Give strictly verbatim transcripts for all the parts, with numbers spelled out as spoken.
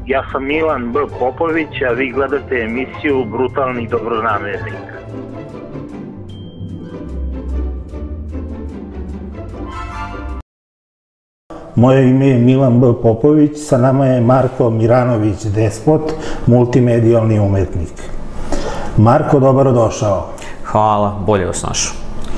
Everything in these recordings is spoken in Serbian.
Ja sam Milan B. Popović, a vi gledate emisiju Brutalni dobronamernik. Moje ime je Milan B. Popović, sa nama je Marko Miranović Despot, multimedijalni umetnik. Marko, dobrodošao. Hvala, bolje vas našao.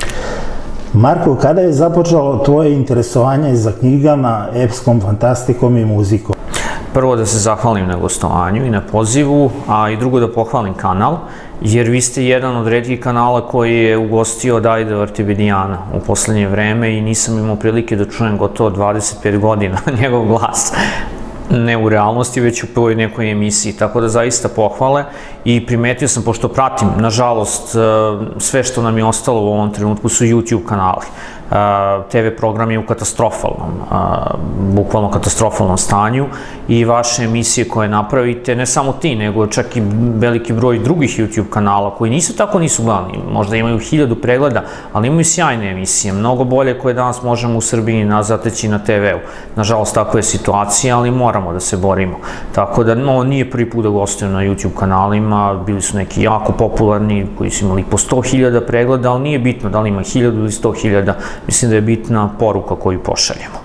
Marko, kada je započelo tvoje interesovanje za knjigama, epskom fantastikom i muzikom? Prvo da se zahvalim na gostovanju i na pozivu, a i drugo da pohvalim kanal, jer vi ste jedan od retkih kanala koji je ugostio Davida Vartibedijana u poslednje vreme i nisam imao prilike da čujem gotovo dvadeset pet godina njegov glas. Ne u realnosti, već u prvoj nekoj emisiji, tako da zaista pohvale i primetio sam, pošto pratim, nažalost, sve što nam je ostalo u ovom trenutku su YouTube kanali. te ve program je u katastrofalnom, bukvalno katastrofalnom stanju i vaše emisije koje napravite, ne samo ti, nego čak i veliki broj drugih YouTube kanala koji nisu tako nisu glavni, možda imaju hiljadu pregleda, ali imaju sjajne emisije, mnogo bolje koje danas možemo u Srbiji zateći na te veu. Nažalost, tako je situacija, ali moramo da se borimo. Tako da, no, nije prvi put da gostujem na YouTube kanalima, bili su neki jako popularni koji su imali po sto hiljada pregleda, ali nije bitno da li ima hiljadu ili sto hiljada, mislim da je bitna poruka koju pošaljemo.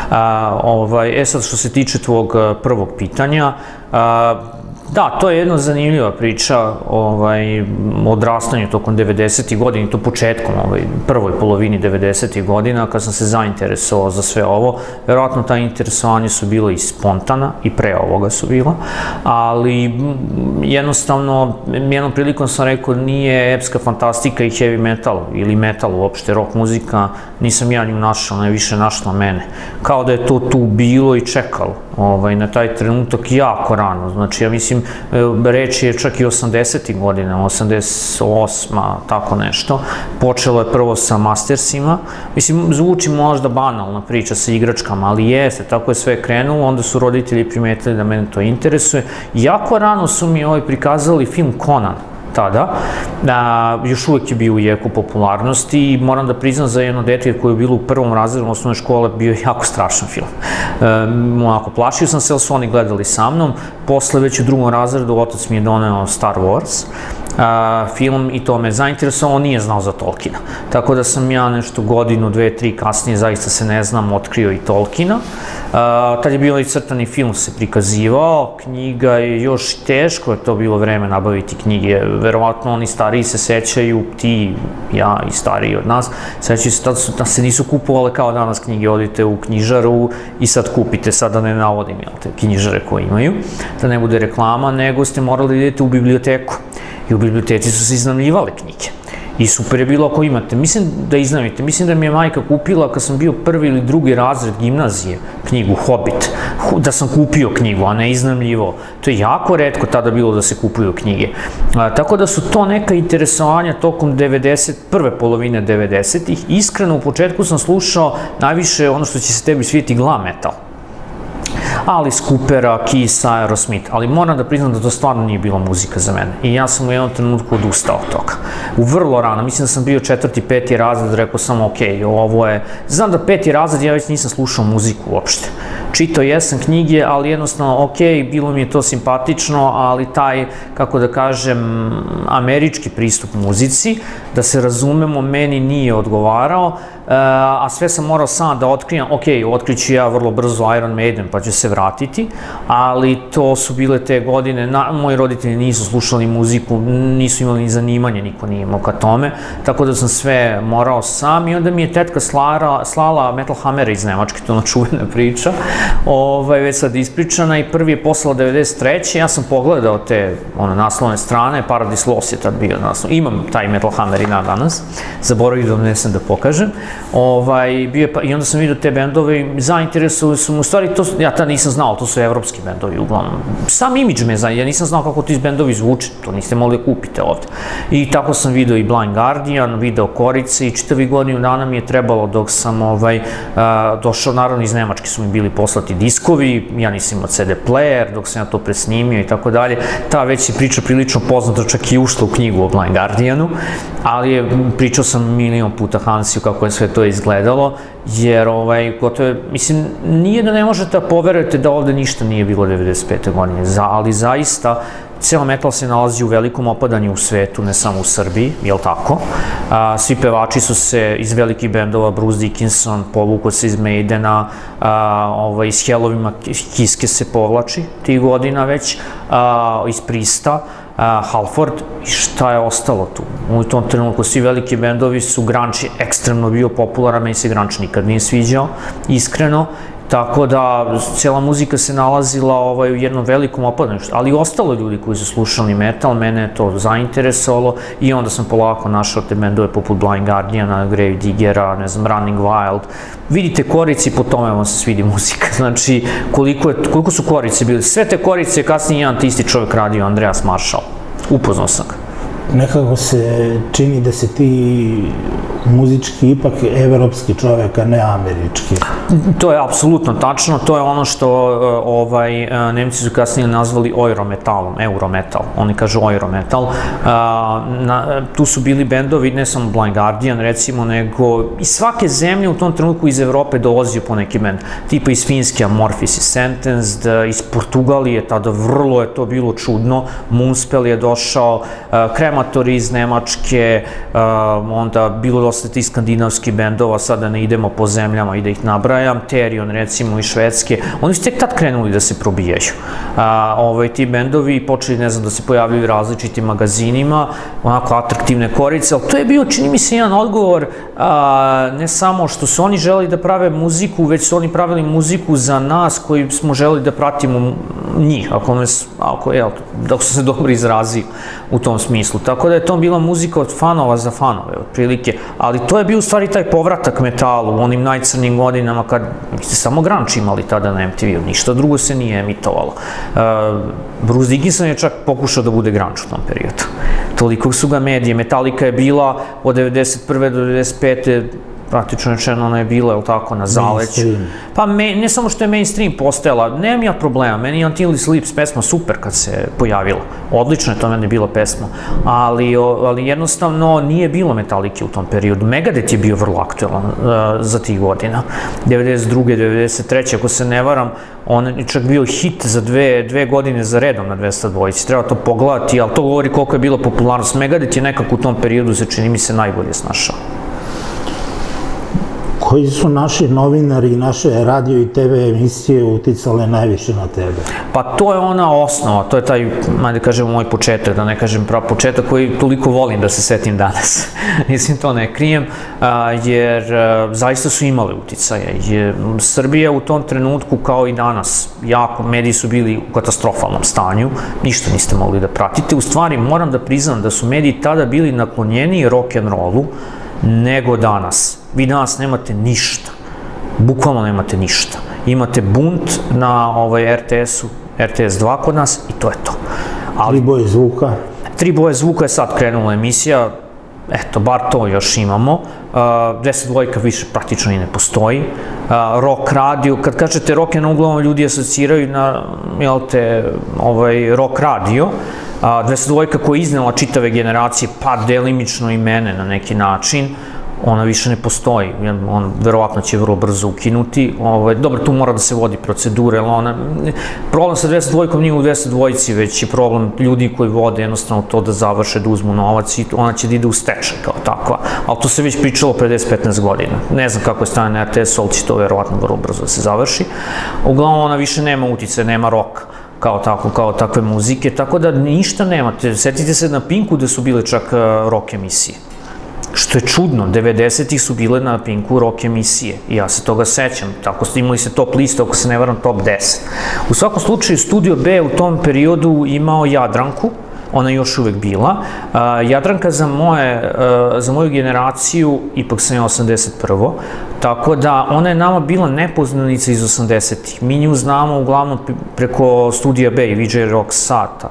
E sad, što se tiče tvog prvog pitanja, da, to je jedna zanimljiva priča o odrastanju tokom devedesetih godina i to početkom, prvoj polovini devedesetih godina, kad sam se zainteresovao za sve ovo. Verovatno ta interesovanja su bila i spontana, i pre ovoga su bila, ali jednostavno, jednom prilikom sam rekao, nije epska fantastika i heavy metal, ili metal uopšte, rock muzika, nisam ja nju našao, ona je više našla mene. Kao da je to tu bilo i čekalo na taj trenutak jako rano, znači ja mislim, reč je čak i osamdesetih godina, osamdeset osma, tako nešto. Počelo je prvo sa Mastersima, mislim, zvuči možda banalna priča sa igračkama, ali jeste, tako je sve krenulo, onda su roditelji primetili da mene to interesuje. Jako rano su mi prikazali film Conan, tada, još uvek je bio u jeku popularnosti i moram da priznam za jedno dete koje je bilo u prvom razredu osnovne škole, bio je jako strašan film. Onako, plašio sam se, ali su oni gledali sa mnom. Posle, već u drugom razredu, otac mi je doneo Star Wars film i to me zainteresovao, on nije znao za Tolkiena. Tako da sam ja nešto godinu, dve, tri kasnije, zaista se ne znam, otkrio i Tolkiena. Tad je bio i crtani film se prikazivao, knjiga je još teško, je to bilo vreme nabaviti knjige, verovatno oni stariji se sećaju, ti, ja i stariji od nas, sećaju se, tada se nisu kupovale kao danas knjige, odite u knjižaru i sad kupite, sad da ne navodim te knjižare koje imaju, da ne bude reklama, nego ste morali da idete u biblioteku i u biblioteci su se iznajmljivale knjige. I super je bilo ako imate, mislim da iznajmite, mislim da mi je majka kupila kad sam bio prvi ili drugi razred gimnazije knjigu Hobbit, da sam kupio knjigu, a ne iznajmljivao. To je jako retko tada bilo da se kupuju knjige. Tako da su to neka interesovanja tokom prve polovine devedesetih. Iskreno, u početku sam slušao najviše ono što će se tebi svijeti glam metal. Alice Coopera, Kiss, Aerosmith, ali moram da priznam da to stvarno nije bila muzika za mene i ja sam u jednom trenutku odustao od toga. U vrlo rano, mislim da sam bio četvrti, peti razred, rekao sam ok, ovo je, znam da peti razred ja već nisam slušao muziku uopšte. Čitao jesam knjige, ali jednostavno ok, bilo mi je to simpatično, ali taj, kako da kažem, američki pristup muzici, da se razumemo, meni nije odgovarao, a sve sam morao sam da otkrijem, ok, otkriću ja vrlo brzo Iron Maiden pa ću se vratiti, ali to su bile te godine, moji roditelji nisu slušali muziku, nisu imali ni zanimanje, niko nije imao ka tome, tako da sam sve morao sam i onda mi je tetka slala Metal Hammera iz Nemačke, to je ona čuvena priča, već sad ispričana i prvi je poslala devedeset treće ja sam pogledao te naslovne strane, Paradise Lost je tad bio naslov, imam taj Metal Hammer i na danas, zaboravim da odnesem da pokažem, i onda sam vidio te bendove i zainteresovali su mu, u stvari, ja tada nisam znao, to su evropski bendovi uglavnom, sam imidž me zanimljiv, ja nisam znao kako ti bendovi zvuče, to niste mogli da kupite ovde. I tako sam vidio i Blind Guardian, video Korice i čitavi godinu dana mi je trebalo dok sam došao, naravno iz Nemačke su mi bili poslati diskovi, ja nisam imao ce de player, dok sam ja to presnimio i tako dalje, ta već je priča prilično poznata, čak i ušla u knjigu o Blind Guardianu, ali je, pričao sam milion puta Hansiju kako je sve to izgledalo, jer, ovaj, gotovo je, mislim, nije da ne možete da poverujete da ovde ništa nije bilo devedeset pete godine, ali zaista, ceo metal se nalazi u velikom opadanju u svetu, ne samo u Srbiji, jel tako? A, svi pevači su se iz velikih bendova, Bruce Dickinson, povukao se iz Maidena, a, ovaj, iz Hellovima Kiske se povlači tih godina već, a, iz Prista, a, Halford, i šta je ostalo tu? U tom trenutku svi veliki bendovi su, grunge je ekstremno bio popularan, meni se grunge nikad nije sviđao, iskreno, tako da cijela muzika se nalazila ovaj, u jednom velikom opadanju, ali i ostalo ljudi koji su slušali metal, mene je to zainteresovalo i onda sam polako našao te bendove poput Blind Guardiana, Grave Diggera, ne znam, Running Wild. Vidite korici, po tome vam se svidi muzika, znači koliko, je, koliko su korice bili. Sve te korice je kasnije jedan te isti čovjek radio, Andreas Marshall. Upoznao sam ga. Nekako se čini da se ti muzički ipak evropski čovek, a ne američki. To je apsolutno tačno, to je ono što ovaj, Nemci su kasnije nazvali Eurometalom, Eurometal, oni kažu Eurometal. Na, tu su bili bendovi, ne samo Blind Guardian recimo, nego iz svake zemlje u tom trenutku iz Evrope dolazio po neki bend, tipa iz Finske Amorphis i Sentenced, iz Portugalije, tada vrlo je to bilo čudno, Moonspell je došao, Krematori iz Nemačke, onda bilo dosta tih skandinavskih bendova, sada ne idemo po zemljama i da ih nabrajam, Therion recimo iz Švedske, oni su tek tad krenuli da se probijaju. Ovaj, ti bendovi počeli, ne znam, da se pojavljaju u različitim magazinima, onako atraktivne korice, ali to je bio, čini mi se, jedan odgovor, ne samo što su oni želeli da prave muziku, već su oni pravili muziku za nas koji smo želeli da pratimo njih, ako, me, ako jel, da sam se dobro izrazio u tom smislu. Tako da je to bila muzika od fanova za fanove, otprilike, ali to je bio u stvari taj povratak metalu u onim najcrnijim godinama kad ste samo grunge imali tada na M T V-u, ništa drugo se nije emitovalo. Bruce Dickinson je čak pokušao da bude grunge u tom periodu. Toliko su ga medije, Metallica je bila od devedeset prve do devedeset pete praktično rečeno ona je bila, je li tako, na zaleću. Pa ne samo što je mainstream postajala, nemam ja problema, meni je Until It Sleeps pesma super kad se pojavila, odlično je to meni bila pesma, ali jednostavno nije bilo Metallica u tom periodu. Megadeth je bio vrlo aktualan za tih godina, devedeset druge devedeset treće ako se ne varam, on je čak bio hit za dve godine za redom na dvesta dvojici, treba to pogledati, ali to govori koliko je bila popularnost. Megadeth je nekako u tom periodu, se čini mi se, najbolje snašao. Koji su naši novinari i naše radio i te ve emisije uticale najviše na tebe? Pa to je ona osnova, to je taj, ajde kažem, moj početak, da ne kažem prav početak koji toliko volim da se setim danas. Mislim, to ne krijem, jer zaista su imali uticaje. Srbija u tom trenutku, kao i danas, jako, mediji su bili u katastrofalnom stanju, ništa niste mogli da pratite. U stvari, moram da priznam da su mediji tada bili naklonjeniji rock'n'rollu nego danas. Vi danas nemate ništa, bukvalno nemate ništa. Imate bunt na R T S-u, R T S dva kod nas i to je to. Tri boje zvuka? Tri boje zvuka je sad krenula emisija, eto, bar to još imamo. deset dvojka više praktično i ne postoji. Rock radio, kad kažete rock, na uglavnom ljudi asociraju na, jel te, rock radio. dvesta dvojka koja je iznela čitave generacije, pa delimično i mene na neki način, ona više ne postoji, on verovatno će vrlo brzo ukinuti. Dobro, tu mora da se vodi procedura, jer ona, problem sa dvesta dvojkom nije u dvesta dvojici, već je problem ljudi koji vode jednostavno to da završe, da uzmu novac i ona će da ide u stečaj kao takva, ali to se već pričalo pre deset do petnaest godina. Ne znam kako je stane na R T S-u, ali će to verovatno vrlo brzo da se završi. Uglavnom, ona više nema uticaja, nema roka kao tako, kao takve muzike, tako da ništa nemate. Setite se na Pinku da su bile čak rock emisije. Što je čudno, devedesetih su bile na Pinku rock emisije i ja se toga sećam, tako ste imali se top lista, ako se ne varam top deset. U svakom slučaju, Studio B u tom periodu imao Jadranku, ona je još uvek bila. Jadranka za moju generaciju, ipak sam je osamdeset prva, tako da ona je nama bila nepoznanica iz osamdesetih. Mi nju znamo uglavnom preko Studija B i V J Rock Sata,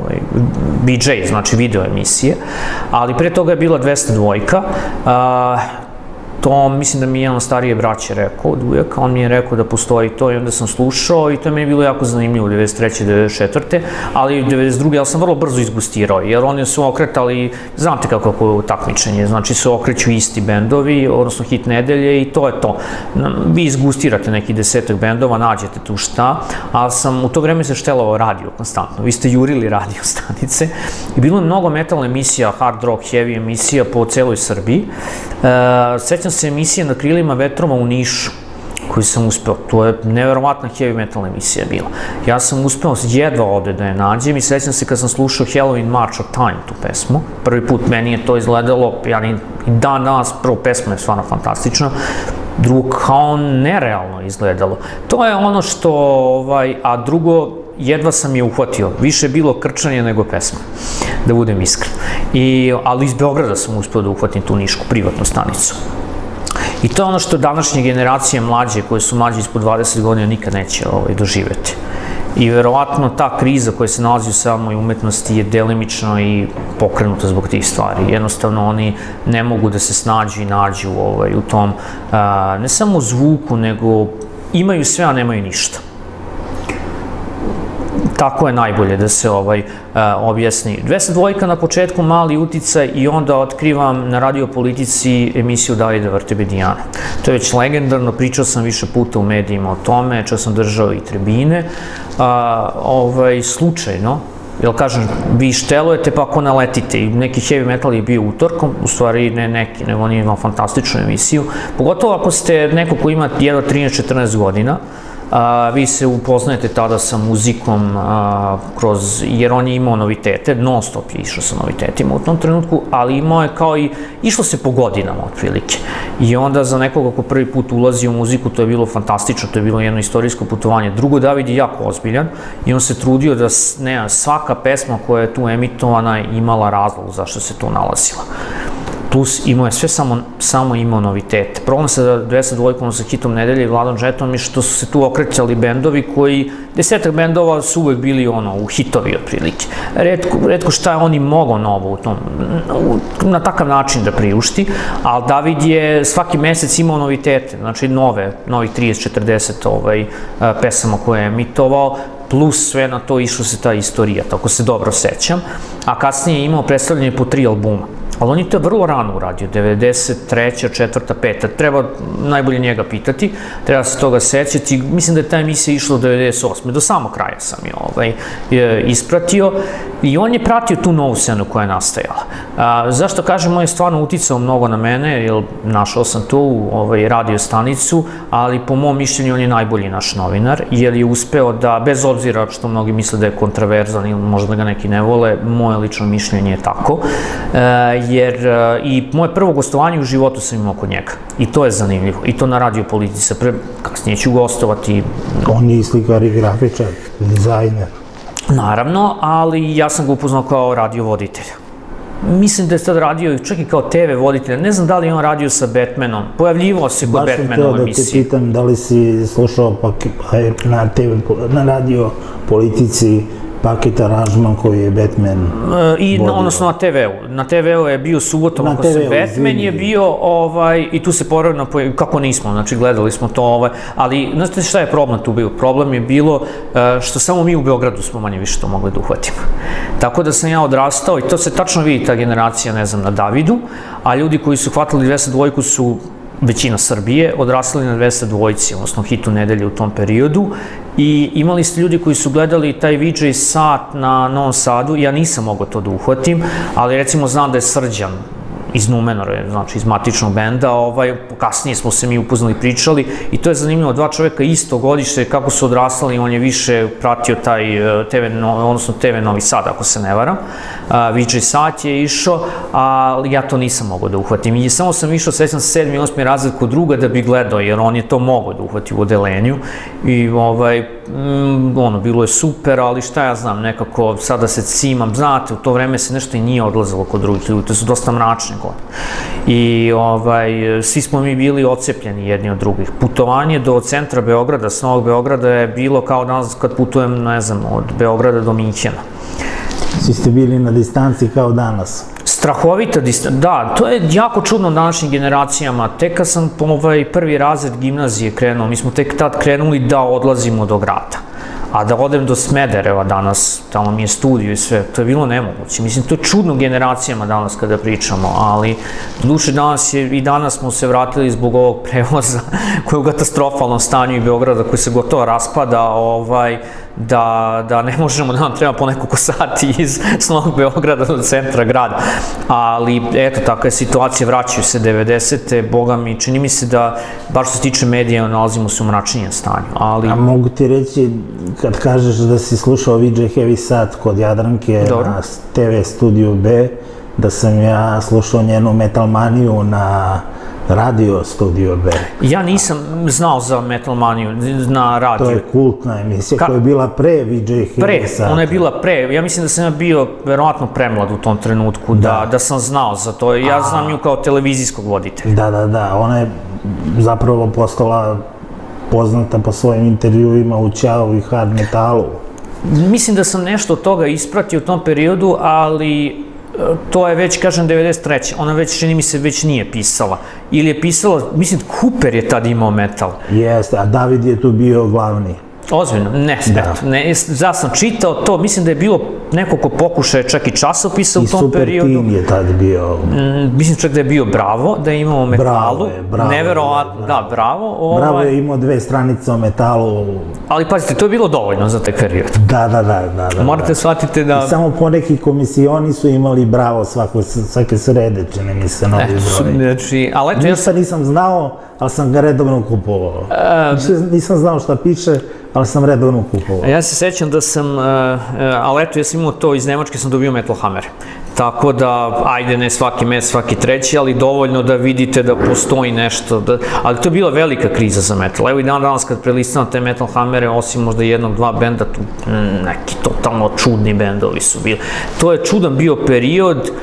V J, znači video emisije, ali pre toga je bila dvesta dvojka. To mislim da mi je jedan starije braće rekao od ujaka, on mi je rekao da postoji to i onda sam slušao i to je meni bilo jako zanimljivo devedeset treće devedeset četvrte ali devedeset druge ja sam vrlo brzo izgustirao, jer oni su okretali, znate kako je takmičenje, znači se okreću isti bendovi, odnosno hit nedelje i to je to. Vi izgustirate neki desetak bendova, nađete tu šta, ali sam u to vreme se štelovao radio konstantno, vi ste jurili radio stanice i bilo je mnogo metal emisija, hard rock, heavy emisija po celoj Srbiji. Sećam se emisije Na krilima vetrova u Nišu, koju sam uspeo, to je neverovatna heavy metal emisija bila. Ja sam uspeo jedva ovde da je nađem i sećam se kad sam slušao Halloween March of Time, tu pesmu. Prvi put meni je to izgledalo, ja i dan danas, prvo pesma je stvarno fantastična, drugo kao nerealno izgledalo. To je ono što, a drugo, jedva sam je uhvatio. Više je bilo krčanje nego pesma, da budem iskren. Ali iz Beograda sam uspeo da uhvatim tu nišku privatnu stanicu. I to je ono što današnje generacije mlađe, koje su mlađe ispod dvadeset godina, nikad neće doživeti. I verovatno ta kriza koja se nalazi u samoj umetnosti je delimično i pokrenuta zbog tih stvari. Jednostavno oni ne mogu da se snađu i nađu u tom, ne samo zvuku, nego imaju sve, a nemaju ništa. Tako je najbolje da se objasni. dvesta dva na početku mali uticaj i onda otkrivam na Radio Politici emisiju Daj da vrte Dijana. To je već legendarno, pričao sam više puta u medijima o tome, čak sam držao i tribine. Slučajno, jer kažem, vi štelujete pa ako naletite i neki heavy metal je bio utorkom, u stvari ne neki, nego on ima fantastičnu emisiju, pogotovo ako ste neko ko ima jedva trinaest četrnaest godina, vi se upoznajete tada sa muzikom, jer on je imao novitete, non stop je išao sa novitetima u tom trenutku, ali imao je kao i, išlo se po godinama otprilike. I onda za nekoga ko prvi put ulazi u muziku, to je bilo fantastično, to je bilo jedno istorijsko putovanje. Drugo, David je jako ozbiljan i on se trudio da svaka pesma koja je tu emitovana imala razlog zašto se tu nalazila. Plus imao je sve samo imao novitete. Problem sa dvesta dva sa hitom nedelje i Vladom Žetom je što su se tu okrećali bendovi koji, desetak bendova su uvek bili ono, u hitovi otprilike. Retko šta je oni mogao novo u tom, na takav način da priušti, ali David je svaki mesec imao novitete, znači nove, novih trideset četrdeset pesama koje je emitovao, plus sve na to išlo se ta istorija, tako se dobro sećam, a kasnije je imao predstavljanje po tri albuma. Ali on je to vrlo rano uradio, devedeset treća, četvrta, peta, treba najbolje njega pitati, treba se toga sećati, mislim da je ta emisija išla do devedeset osme, do samog kraja sam je ispratio i on je pratio tu novu scenu koja je nastajala. Zašto kažem, on je stvarno uticao mnogo na mene, jer našao sam tu radio stanicu, ali po mom mišljenju on je najbolji naš novinar, jer je uspeo da, bez obzira što mnogi misle da je kontraverzan ili možda ga neki ne vole, moje lično mišljenje je tako, jer i moje prvo gostovanje u životu sam imao kod njega. I to je zanimljivo. I to na Radio Politici. Kasnije ću gostovati. On je i slikar i grafičar, dizajner. Naravno, ali ja sam ga upoznao kao radio voditelja. Mislim da je sad radio čak i kao te ve voditelja. Ne znam da li je on radio sa Batmanom. Pojavljivao se kod Batmana u emisiji. Baš sam htio da te pitam da li si slušao na Radio Politici paket aranžman koji je Batman vodio. Odnosno na te veu. Na te veu je bio subotom, ako se Batman je bio, i tu se poravno, kako nismo, znači gledali smo to, ali znate šta je problem tu bio? Problem je bilo što samo mi u Beogradu smo manje više to mogli da uhvatimo. Tako da sam ja odrastao i to se tačno vidi ta generacija, ne znam, na Davidu, a ljudi koji su hvatili dvesta dva su većina Srbije, odrastali na dvesta dva, odnosno hitu nedelje u tom periodu i imali ste ljudi koji su gledali taj vi džej sat na Novom Sadu, ja nisam mogao to da uhvatim, ali recimo znam da je Srđan iz Numenore, znači iz matičnog benda, kasnije smo se mi upoznali i pričali i to je zanimljivo, dva čoveka isto godište, kako su odrastali, on je više pratio taj odnosno te ve Novi Sad, ako se ne varam, vi džej sat je išao, ali ja to nisam mogao da uhvatim i samo sam išao, sećam se sedmi i osmi razred kod druga da bi gledao, jer on je to mogao da uhvati u odelenju i ono, bilo je super, ali šta ja znam, nekako sada se cimam, znate, u to vreme se nešto i nije odlazilo kod drugih ljudi, to su dosta mračne godine. I svi smo mi bili odcepljeni jedni od drugih. Putovanje do centra Beograda, s Novog Beograda je bilo kao danas kad putujem, ne znam, od Beograda do Minhena. Svi ste bili na distanci kao danas? Strahovita distanca, da, to je jako čudno današnjim generacijama. Tek kad sam ovaj prvi razred gimnazije krenuo, mi smo tek tad krenuli da odlazimo do grada. A da odem do Smedereva danas, tamo mi je studio i sve, to je bilo nemoguće. Mislim, to je čudno generacijama danas kada pričamo, ali duše danas je, i danas smo se vratili zbog ovog prevoza koji je u katastrofalnom stanju i Beograda, koji se gotovo raspada, ovaj, da, da ne možemo, da nam treba po nekoliko sati iz Novog Beograda do centra grada. Ali, eto, takva je situacija, vraćaju se devedesete, boga mi, čini mi se da, baš što se tiče medija, nalazimo se u mračnijem stanju, ali... A mogu ti reći, kad kažeš da si slušao V J Heavy Sat kod Jadranke na T V Studiju B, da sam ja slušao njenu Metalmaniju na Radio Studio B. Ja nisam znao za Metalmaniju na radiju. To je kultna emisija koja je bila pre V J Heavy Sat. Pre, ona je bila pre. Ja mislim da sam ja bio verovatno premlad u tom trenutku, da sam znao za to. Ja znam nju kao televizijskog voditelja. Da, da, da. Ona je zapravo postala poznata po svojim intervjuima u Ćao i hard metalu. Mislim da sam nešto od toga ispratio u tom periodu, ali to je već, kažem, devedeset treće. Ona već, čini mi se, već nije pisala. Ili je pisala, mislim, Cooper je tad imao metal. Jeste, a David je tu bio glavni. Ozbiljno, ne, ne, ja sam čitao to, mislim da je bilo nekoliko pokušaja, čak i časopisa u tom periodu. I Super Team je tad bio. Mislim čak da je bio Bravo, da je imao metalu. Neverovatno, da, Bravo. Bravo je imao dve stranice o metalu. Ali pazite, to je bilo dovoljno za taj period. Da, da, da. Morate shvatiti da... I samo poneki komisioni su imali Bravo svake srede, čini mi se, novi broj. Ništa nisam znao, ali sam ga redovno kupovao. Nisam znao šta piše, ali sam redovno kupovao. Ja se sećam da sam, ali eto, ja sam imao to iz Nemačke, sam dobio Metal Hammer. Tako da, ajde, ne svaki mes, svaki treći, ali dovoljno da vidite da postoji nešto. Ali to je bila velika kriza za metal. Evo i dan danas kad prelistam te Metal Hammere, osim možda jednog, dva benda, tu neki totalno čudni bendovi su bili. To je čudan bio period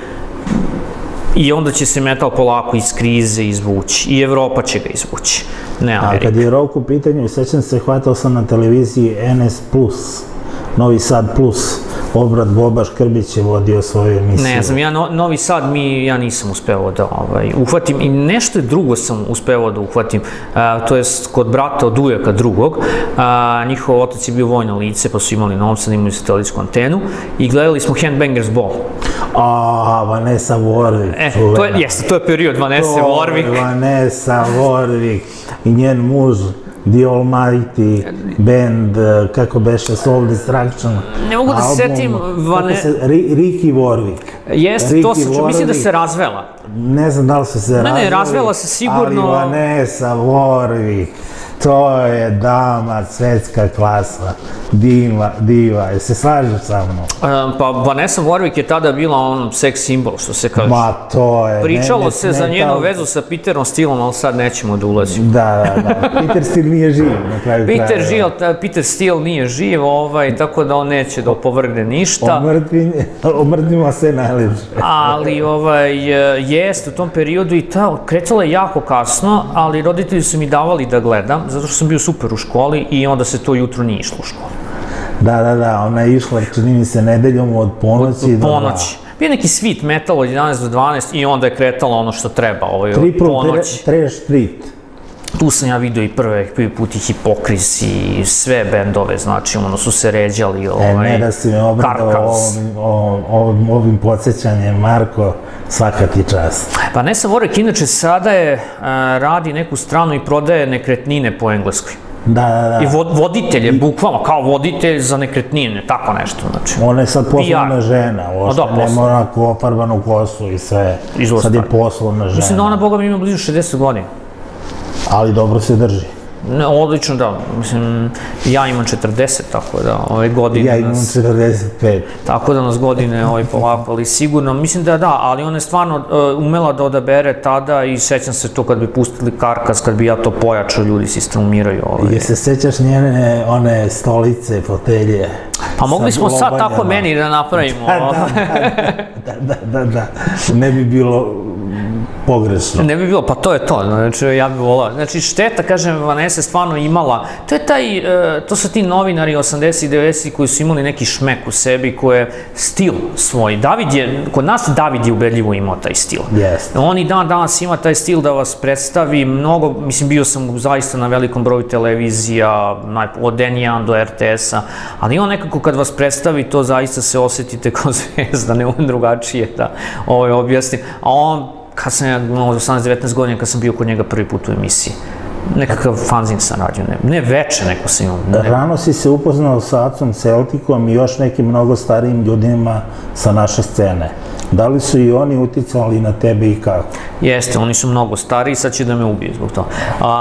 i onda će se metal polako iz krize izvući. I Evropa će ga izvući, ne Amerika. A kad je rok u pitanju, sećam se, hvatao sam na televiziji N S plus, Novi Sad plus, obrat Boba Škrbić je vodio svoju emisiju. Ne znam, ja Novi Sad mi, ja nisam uspevao da uhvatim i nešto drugo sam uspevao da uhvatim, to je kod brata od ujaka drugog, njihov otac je bio vojno lice, pa su imali novca, imali satelitsku antenu i gledali smo Handbangers Ball. A, Vanessa Warwick. E, jeste, to je period Vanessa Warwick. To je Vanessa Warwick i njen muž, The Almighty band, kako beše, Soul Destruction. Ne mogu da se setim... Ricky Warwick. Jeste, to se ču, mislim da se razvela. Ne znam da li su se razveli. Ne, ne, razvela se sigurno... Ali Vanessa Warwick, to je dama, svetska klasa, diva, diva, je se slažeš sa mnom? Pa Vanessa Warwick je tada bila on seks simbol, što se kaže. Ma to je... Pričalo se za njenu vezu sa Peterom Steelom, ali sad nećemo da ulazimo. Da, da, da, Peter Steele nije živ na kraju kraja. Peter Steele nije živ, tako da on neće da opovrgne ništa. Omrtnimo se najlepše. Ali jeste u tom periodu i kretala je jako kasno, ali roditelji su mi davali da gledam, zato što sam bio super u školi i onda se to jutro nije išlo u školu. Da, da, da, ona je išla, čini mi se, nedeljom od ponoći do dva. Od ponoći. Bio neki sweet metal od jedanaest do dvanaest i onda je kretalo ono što treba, ovaj, od ponoći. Triple Trash Street. Tu sam ja vidio i prvi put i Hipokris i sve bendove, znači, ono su se ređali, ovaj, Karkas. E, ne da si me obradao ovim podsjećanjem, Marko, svaka ti čast. Pa Vanessa Warwick, inače, sada je, radi neku stranu i prodaje nekretnine po Engleskoj. Da, da, da. I voditelj je, bukvalno, kao voditelj za nekretnine, tako nešto, znači. Ona je sad poslovna žena, nema onako oparbanu kosu i sve. Sad je poslovna žena. Mislim da ona, boga mi, ima blizu šezdeset godina. Ali dobro se drži. Odlično, da. Mislim, ja imam četrdeset, tako da ove godine... Ja imam četrdeset pet. Tako da nas godine polako, ali sigurno, mislim da da, ali ona je stvarno umela da odabere tada i sećam se to kad bi pustili Karkas, kad bi ja to pojačao, ljudi se istraumiraju. Je se sećaš njene one stolice, fotelje? Pa mogli smo sad tako meni da napravimo. Da, da, da, da. Ne bi bilo pogrešno. Ne bi bilo, pa to je to, znači ja bih volao. Znači šteta, kažem, Vanessa je stvarno imala, to je taj, to su ti novinari osamdesetih i devedesetih koji su imali neki šmek u sebi, koji je stil svoj. David je, kod nas David je ubedljivo imao taj stil. On i dan danas ima taj stil da vas predstavi mnogo, mislim, bio sam zaista na velikom broju televizija, od en jedan do er te esa, ali on nekako kad vas predstavi, to zaista se osjetite kao zvezda, ne umem drugačije da objasnim. A on, kad sam ja osamnaest devetnaest godina, kad sam bio kod njega prvi put u emisiji, nekakav fanzin sam radio, ne veče neko sam imao. Rano si se upoznao sa Acom Celticom i još nekim mnogo starijim ljudima sa naše scene. Da li su i oni uticali na tebe i kako? Jeste, oni su mnogo stariji, sad će da me ubiju zbog toga.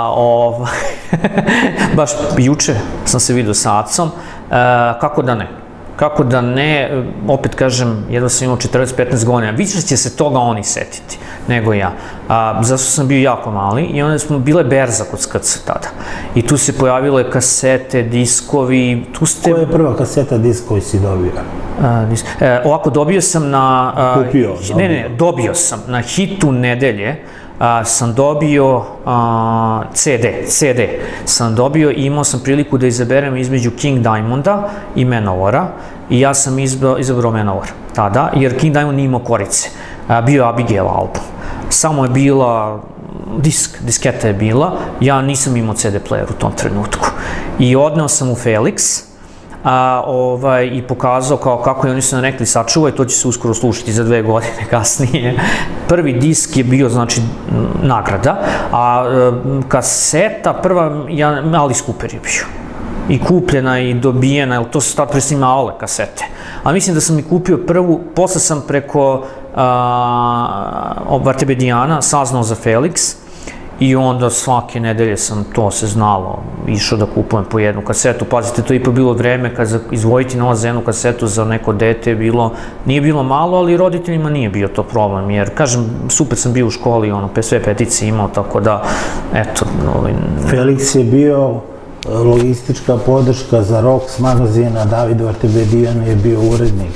Baš juče sam se vidio sa Acom, kako da ne? Kako da ne, opet kažem, jedva sam imao četrnaest petnaest godina, više će se toga oni setiti nego ja. Zato sam bio jako mali i onda smo bile berza kod Sk C tada. I tu se pojavile kasete, diskovi, tu ste... Koja je prva kaseta disk koji si dobio? Ovako, dobio sam na... Kupio? Ne, ne, dobio sam na hitu nedelje, sam dobio ce de, ce de sam dobio i imao sam priliku da izaberem između King Diamonda i Manowara i ja sam izabrao Manowar tada, jer King Diamond nije imao korice, bio je Abigail album, samo je bila disk, disketa je bila, ja nisam imao ce de player u tom trenutku i odneo sam u Felix i pokazao kako je, oni su nam rekli sačuvaj, to će se uskoro slušati za dve godine kasnije. Prvi disk je bio, znači, nagrada, a kaseta prva, Alice Cooper je bio. I kupljena i dobijena, jer to su tad presnimavale kasete. A mislim da sam i kupio prvu, posle sam preko Vartebedijana saznao za Felix, i onda svake nedelje sam, to se znalo, išao da kupujem po jednu kasetu. Pazite, to je ipak bilo vreme kad izdvojiti novac za jednu kasetu za neko dete je bilo, nije bilo malo, ali roditeljima nije bio to problem, jer, kažem, super sam bio u školi, ono, sve petice imao, tako da, eto... Felix je bio logistička podrška za Rox magazina, David Vartebedijan je bio urednik.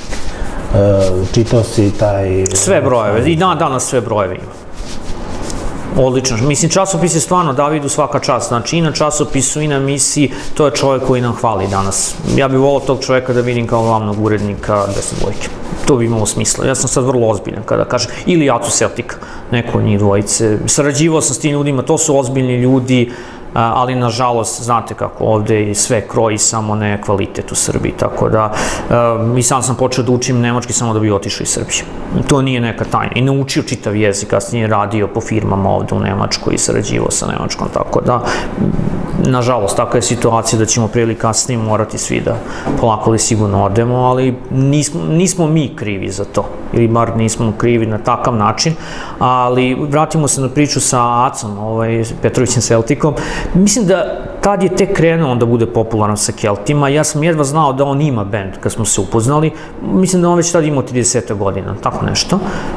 Čitao si taj... Sve brojeve, i dan danas sve brojeve ima. Odlično. Mislim, časopis je stvarno Davidu svaka čast. Znači, i na časopisu, i na emisiji, to je čovjek koji nam hvali danas. Ja bih volao tog čovjeka da vidim kao glavnog urednika deset dvojke. To bi imalo smisla. Ja sam sad vrlo ozbiljan kada kažem, ili Acu Celtica, neko od njih dvojice. Sarađivao sam s tim ljudima, to su ozbiljni ljudi, ali nažalost, znate kako, ovde sve kroji, samo ne kvalitet u Srbiji, tako da i sam sam počeo da učim nemački samo da bi otišao iz Srbije. To nije neka tajna. I naučio čitav jezik, kasnije radio po firmama ovde u Nemačkoj i sarađivao sa Nemačkom, tako da, nažalost, takva je situacija da ćemo prije ili kasnije morati svi da polako li sigurno odemo, ali nismo mi krivi za to, ili bar nismo krivi na takav način, ali vratimo se na priču sa Acom Petrovićem Celticom. Mislim da tad je tek krenuo on da bude popularan sa Keltima. Ja sam jedva znao da on ima bend kad smo se upoznali. Mislim da on već tad imao trideset godina, tako nešto.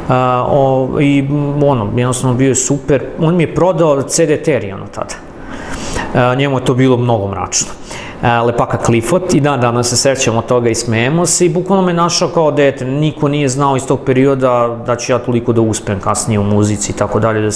I ono, jednostavno bio je super. On mi je prodao ce de Terion tada. Njemu je to bilo mnogo mračno. Lepaka Clifford i dan danas se sećamo toga i smejemo se i bukvalno me našao kao dete, niko nije znao iz tog perioda da ću ja toliko da uspem kasnije u muzici i tako dalje,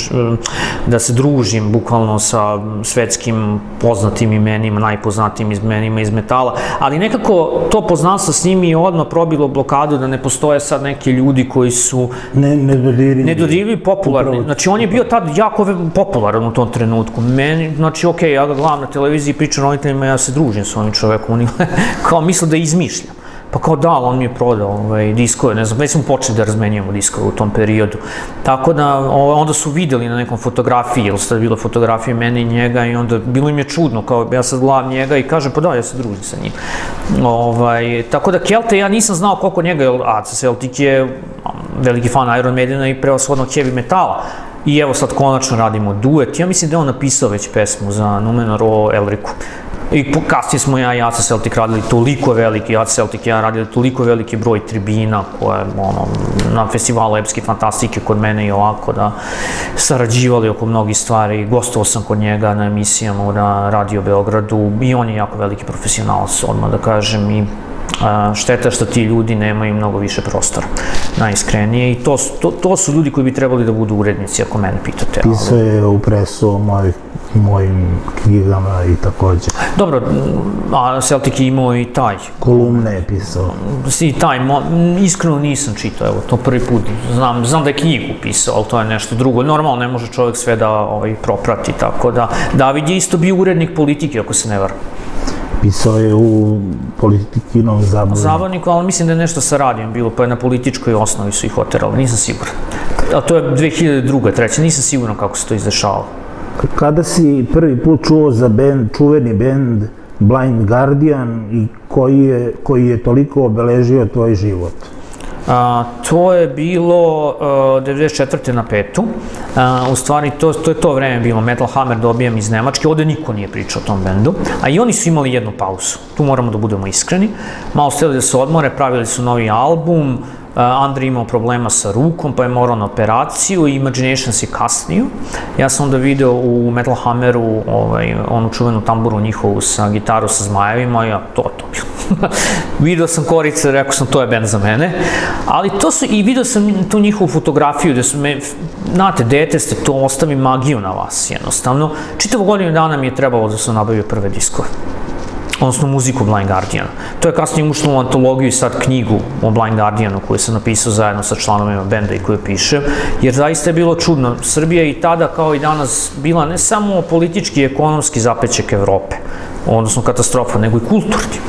da se družim bukvalno sa svetskim poznatim imenima, najpoznatijim imenima iz metala, ali nekako to poznanstvo s njim je odmah probilo blokadu da ne postoje sad neki ljudi koji su nedodirljivi, popularni. Znači on je bio tad jako popularan u tom trenutku, meni, znači ok, ja ga gledam na televiziji, pričam roditeljima, ja se družim s ovim čovekom, kao misle da izmišljam. Pa kao da, on mi je prodao diskove, ne znam, već smo počeli da razmenjujemo diskove u tom periodu. Tako da, onda su videli na nekom fotografiji, jer su tad bile fotografije mene i njega i onda bilo im je čudno, kao ja sad gledam njega i kažem, pa da, ja se družim sa njim. Tako da, Kelte, ja nisam znao koliko njega, jer Aca Celtic je veliki fan Iron Maidena i prevashodno heavy metala. I evo sad konačno radimo duet. Ja mislim da je on napisao već pesmu za Numenor o Elriku. I kasnije smo ja i Aca Celtic radili toliko veliki, Aca Celtic i ja radili toliko veliki broj tribina koje, ono, na festivalu Epske fantastike kod mene i ovako, da sarađivali oko mnogih stvari. Gostovao sam kod njega na emisijama na Radio Beogradu i on je jako veliki profesionalac, odmah da kažem, i Šteta što ti ljudi nemaju mnogo više prostora, najiskrenije, i to, to, to su ljudi koji bi trebali da budu urednici, ako mene pitate. Pisao je u presu o mojih, mojim knjigama i takođe. Dobro, a Celtic je imao i taj. Kolumne je pisao. I taj, iskreno nisam čitao, evo, to prvi put, znam, znam da je knjigu pisao, ali to je nešto drugo. Normalno, ne može čovjek sve da ovaj, proprati, tako da, David je isto bio urednik politike, ako se ne varam. Pisao je u Politikinom zabavniku. Zabavniku, ali mislim da je nešto sa radijom bilo, pa je na političkoj osnovi su ih oterali, nisam siguran. A to je dve hiljade druga, treća, nisam siguran kako se to izdešavalo. Kada si prvi put čuo za band, čuveni band Blind Guardian i koji je, koji je toliko obeležio tvoj život? A, to je bilo uh, devedeset četvrte na petu. Uh, u stvari, to, to je to vreme bilo. Metal Hammer dobijam iz Nemačke, ovde niko nije pričao o tom bendu, a i oni su imali jednu pauzu. Tu moramo da budemo iskreni. Malo steli da se odmore, pravili su novi album, Uh, Andrej imao problema sa rukom, pa je morao na operaciju, i Imaginations je kasnio. Ja sam onda video u Metal Hammeru ovaj, onu čuvenu tamburu njihovu sa gitaru sa zmajevima, ja to to bilo. Video sam Korice, rekao sam to je bend za mene, ali to su, i video sam tu njihovu fotografiju gde su me, znate, dete ste, to ostavi magiju na vas jednostavno. Čitavu godinu dana mi je trebalo da sam nabavio prve diskove, odnosno muziku Blind Guardiana. To je kasnije ušlo u antologiju i sad knjigu o Blind Guardianu koju sam napisao zajedno sa članovima benda i koju pišem, jer zaista je bilo čudno. Srbija je i tada kao i danas bila ne samo politički i ekonomski zapećak Evrope, odnosno katastrofa, nego i kulturni.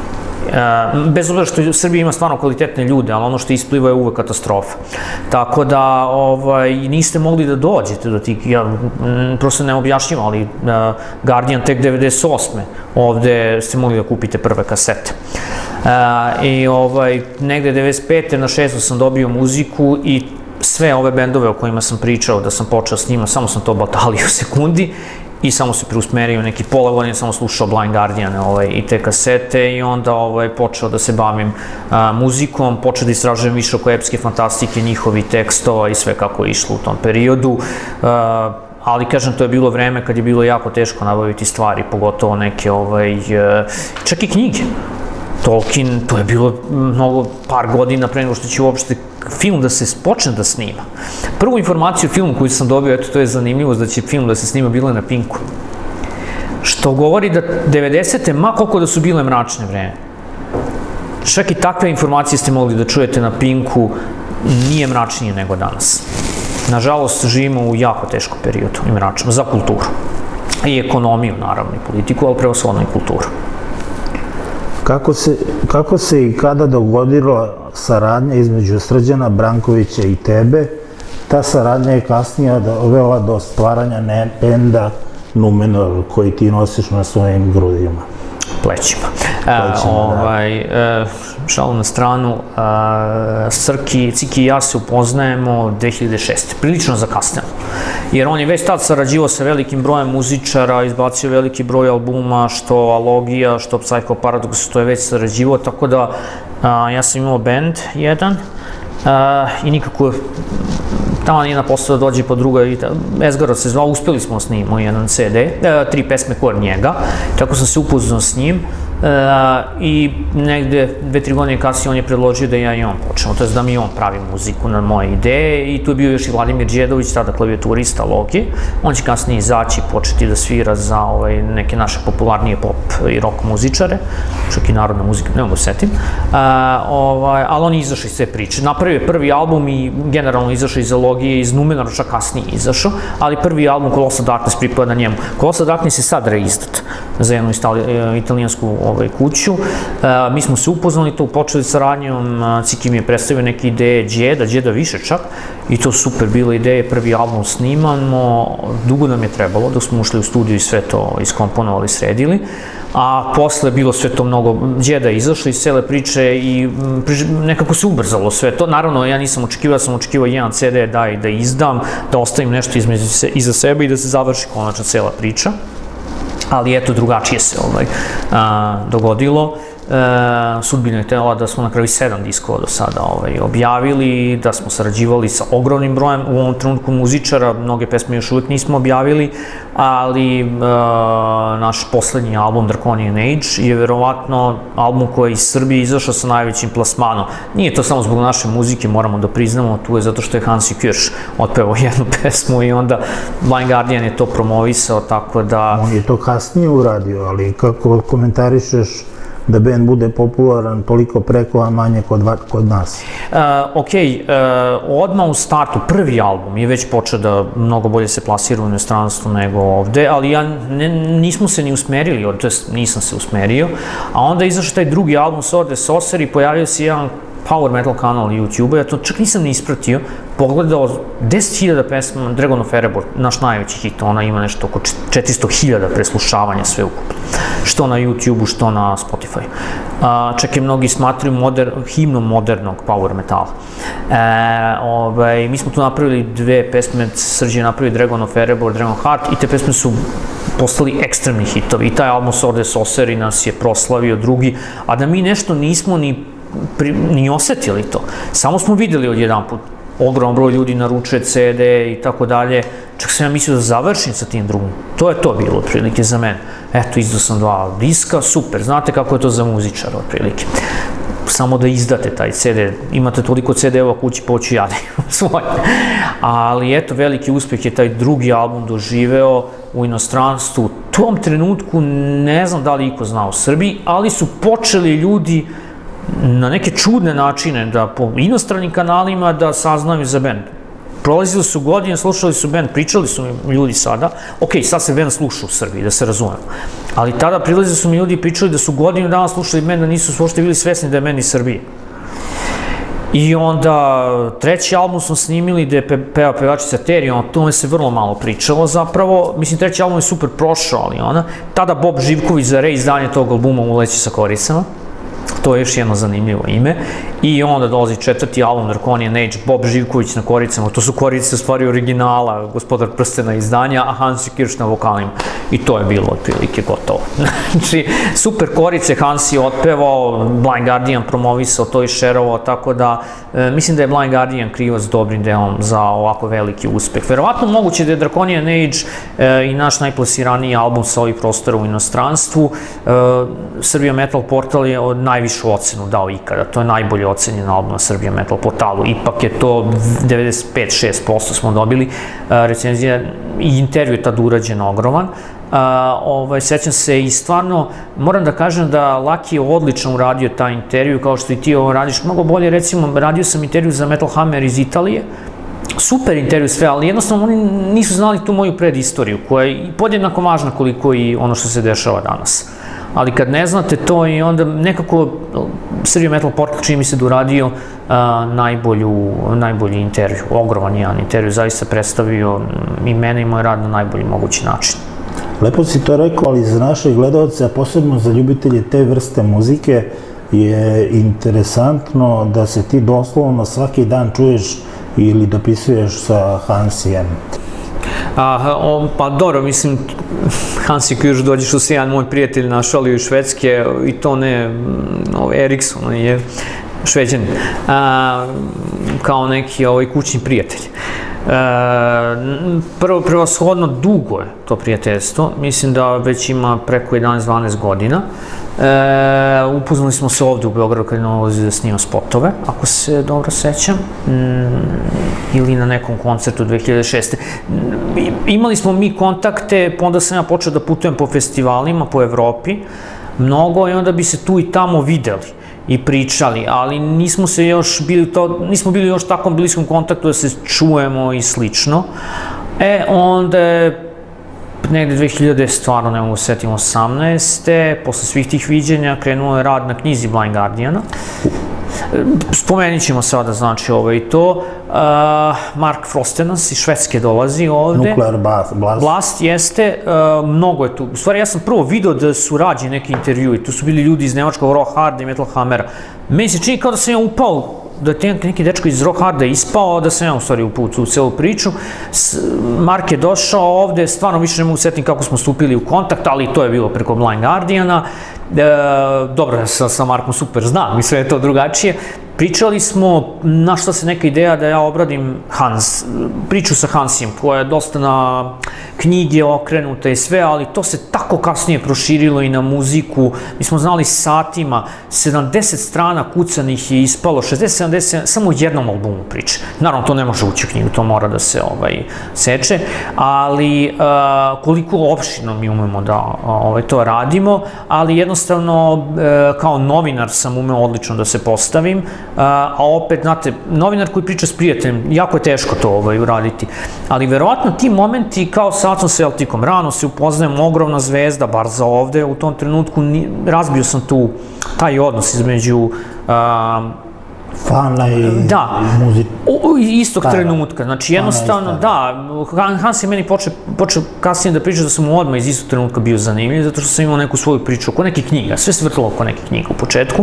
Bez obzira što Srbija ima stvarno kvalitetne ljude, ali ono što ispliva je uvek katastrofa. Tako da ovaj, niste mogli da dođete do tih, ja prosto ne objašnjam, ali uh, Guardian tek devedeset osme ovde ste mogli da kupite prve kasete. Uh, I ovaj, negde devedeset pete na šestu sam dobio muziku i sve ove bendove o kojima sam pričao da sam počeo s njima, samo sam to batalio u sekundi i samo se preusmerio neki pola godine, samo slušao Blind Guardian ovaj, i te kasete, i onda ovaj, počeo da se bavim a, muzikom, počeo da istražujem više oko epske fantastike, njihovi tekstova i sve kako je išlo u tom periodu. A, ali kažem, to je bilo vreme kad je bilo jako teško nabaviti stvari, pogotovo neke, ovaj, čak i knjige. Tolkien, to je bilo mnogo, par godina pre nego što će uopšte film da se počne da snima. Prvu informaciju o filmu koju sam dobio, eto, to je zanimljivo, da će film da se snima, bilo je na Pinku. Što govori da devedesete, ma koliko da su bile mračne vreme, čak i takve informacije ste mogli da čujete na Pinku, nije mračnije nego danas. Nažalost, živimo u jako teškom periodu i mračnom, za kulturu. I ekonomiju, naravno, i politiku, ali prevashodno i kulturu. Kako se, kako se i kada dogodila saradnja između Srđana Brankovića i tebe? Ta saradnja je kasnije dovela do stvaranja benda Numenor, koji ti nosiš na svojim grudima. Plećima. Plećima, ovaj, da. Šalu na stranu, Srki, Ciki i ja se upoznajemo dve hiljade šeste. Prilično zakasnemo. Jer on je već tad sarađivao sa velikim brojem muzičara, izbacio veliki broj albuma, što Alogija, što Psycho Paradox, to je već sarađivao, tako da ja sam imao band jedan i nikako tamo jedna postala dođe po druga, Esgarod se zvao, uspeli smo s njim jedan ce de, tri pesme kod njega, tako sam se upoznao s njim. I negde dve, tri godine kasnije on je predložio da ja i on počnemo, to je da mi on pravi muziku na moje ideje, i tu je bio još i Vladimir Đedović, tada klavijaturista Logi. On će kasnije izaći i početi da svira za neke naše popularnije pop i rock muzičare, čak i narodna muzika, ne mogu setim, ali on je izašao iz sve priče. Napravio je prvi album i generalno izašao iz Logije, iz Numenora, čak kasnije izašao, ali prvi album Colossal Darkness pripada njemu. Colossal Darkness je sad reizdat za jednu italijansku kuću. Mi smo se upoznali tu, počeli saradnjom, Ciki mi je predstavio neke ideje Đeda, Đeda više čak, i to super bila ideja, prvi album snimamo, dugo nam je trebalo dok smo ušli u studiju i sve to iskomponovali, sredili, a posle bilo sve to mnogo, Đeda je izašao iz cele priče i nekako se ubrzalo sve to. Naravno, ja nisam očekivao, ja sam očekivao jedan ce de da, da izdam, da ostavim nešto iza sebe i da se završi konačno cela priča. Ali eto, drugačije se ovaj, a, dogodilo. sudbina je tela da smo na kraju sedam diskova do sada objavili, da smo sarađivali sa ogromnim brojem u ovom trenutku muzičara, mnoge pesme još uvijek nismo objavili, ali naš poslednji album Draconian Age je verovatno album koji je iz Srbije izašao sa najvećim plasmanom. Nije to samo zbog naše muzike, moramo da priznamo, tu je zato što je Hansi Kirsch otpevao jednu pesmu i onda Blind Guardian je to promovisao, tako da... On je to kasnije uradio, ali kako komentarišeš da band bude popularan toliko preko, a manje kod nas? Ok, odmah u startu, prvi album je već počeo da mnogo bolje se plasira u inostranstvu nego ovde, ali ja nismo se ni usmerili, to jest nisam se usmerio, a onda je izašao taj drugi album Sword the Sorcerer i pojavio se jedan power metal kanal YouTube-a, ja to čak nisam ni ispratio, pogledao deset hiljada pesma Dagon of Erebor, naš najveći hit, ona ima nešto oko četiristo hiljada preslušavanja sve ukupno, što na YouTube-u, što na Spotify. Čak i mnogi smatruju himnom modernog power metala. Mi smo tu napravili dve pesme, Srđe je napravili Dagon of Erebor, Dragon Heart i te pesme su postali ekstremni hitovi i taj album Sword the Sorcerer nas je proslavio drugi, a da mi nešto nismo ni ni osetili to. Samo smo videli odjedan put ogroman broj ljudi naručuje ce de i tako dalje. Čak sam ja mislio da završim sa tim drugim. To je to bilo otprilike za mene. Eto, izdao sam dva diska, super. Znate kako je to za muzičara otprilike. Samo da izdate taj ce de. Imate toliko ce de-eva kući, poću ja da imam svoje. Ali eto, veliki uspeh je taj drugi album doživeo u inostranstvu. U tom trenutku ne znam da li iko zna u Srbiji, ali su počeli ljudi na neke čudne načine, da po inostranim kanalima da saznaju za band. Prolazili su godine, slušali su band, pričali su mi ljudi sada, ok, sad se band sluša u Srbiji, da se razumemo, ali tada prilazili su mi ljudi i pričali da su godinu dana slušali band, da nisu uopšte bili svesni da je band iz Srbije. I onda treći album smo snimili gde je peva pevačica Terry, o tome se vrlo malo pričalo zapravo, mislim treći album je super prošao, ali ona, tada Bob Živković za reizdanje tog albuma Uleći sa koricama. To je još jedno zanimljivo ime. I onda dolazi četvrti album Draconian Age, Bob Živković na koricama. To su korice u stvari originala, Gospodar prstena izdanja, a Hansi Kirsch na vokalima. I to je bilo otprilike gotovo. Znači, super korice, Hansi je otpevao, Blind Guardian promovisao to i šerovao, tako da mislim da je Blind Guardian krivac dobrim delom za ovako veliki uspeh. Verovatno moguće da je Draconian Age i naš najplasiraniji album sa ovih prostora u inostranstvu. Srbija Metal Portal je najvišu ocenu dao ikada. To je najbolje ocenjen album na Srbija Metal Portalu. Ipak je to devedeset pet do šest posto smo dobili. Recenzija i intervju je tad urađen ogroman. Sećam se i stvarno moram da kažem da Laki je odlično uradio taj intervju, kao što i ti ovo radiš mnogo bolje. Recimo, radio sam intervju za Metal Hammer iz Italije, super intervju sve, ali jednostavno oni nisu znali tu moju predistoriju, koja je podjednako važna koliko i ono što se dešava danas. Ali kad ne znate to i onda nekako Srbija Metal Portal čini mi se da uradio najbolji intervju, ogroman jedan intervju, zaista predstavio i mene i moj rad na najbolji mogući način. Lepo si to rekao, ali za naše gledalce, a posebno za ljubitelje te vrste muzike, je interesantno da se ti doslovno svaki dan čuješ ili dopisuješ sa Hansijem. Pa dobro, mislim, Hansi Kirsch dođe što se jedan moj prijatelj našalio iz Švedske i to ne Eriksson, on je Šveđanin, kao neki kućni prijatelj. Prvo, prevashodno dugo je to prijateljstvo, mislim da već ima preko jedanaest dvanaest godina. Upoznali smo se ovde u Beogradu kad je nalazi da snima spotove, ako se dobro sećam, ili na nekom koncertu dve hiljade šeste. Imali smo mi kontakte, onda sam ja počeo da putujem po festivalima po Evropi, mnogo, i onda bi se tu i tamo videli i pričali, ali nismo se još bili to, nismo bili još u takvom bliskom kontaktu da se čujemo i slično. E, onda je negde dve hiljade, stvarno ne mogu se setim, osamnaeste. Posle svih tih viđenja krenuo je rad na knjizi Blind Guardiana. Spomenut ćemo sada, znači, ovo i to. Mark Frostenas iz Švedske dolazi ovde. Nuclear Blast. Blast, jeste. Mnogo je tu. U stvari, ja sam prvo video da su rađeni neki intervjui. Tu su bili ljudi iz nemačkog Rock Harda i Metal Hammera. Meni se čini kao da sam ja upao da je neki dečko iz Rock Harda ispao, da sam ja u stvari upucu u celu priču. Mark je došao ovde, stvarno više ne mogu setim kako smo stupili u kontakt, ali to je bilo preko Blind Guardiana. Dobro, ja sa Markom super znam i sve je to drugačije. Pričali smo, našla se neka ideja da ja obradim Hans, priču sa Hansijem, koja je dosta na knjige okrenuta i sve, ali to se tako kasnije proširilo i na muziku. Mi smo znali satima, sedamdeset strana kucanih je ispalo, šezdeset sedamdeset, samo u jednom albumu priče. Naravno, to ne može ući u knjigu, to mora da se seče, ali koliko opširno mi umemo da to radimo, ali jednostavno, kao novinar sam umeo odlično da se postavim, a opet, znate, novinar koji priča s prijateljem, jako je teško to uraditi, ali verovatno ti momenti kao sa Acom Celticom, rano se upoznajem, ogromna zvezda, bar za ovde, u tom trenutku razbio sam tu taj odnos između fana i muzika. Istog trenutka, znači jednostavno, da, Hans je meni počeo kasnije da priča da sam mu odmah iz istog trenutka bio zanimljiv, zato što sam imao neku svoju priču oko nekih knjiga, sve se vrtilo oko nekih knjiga u početku.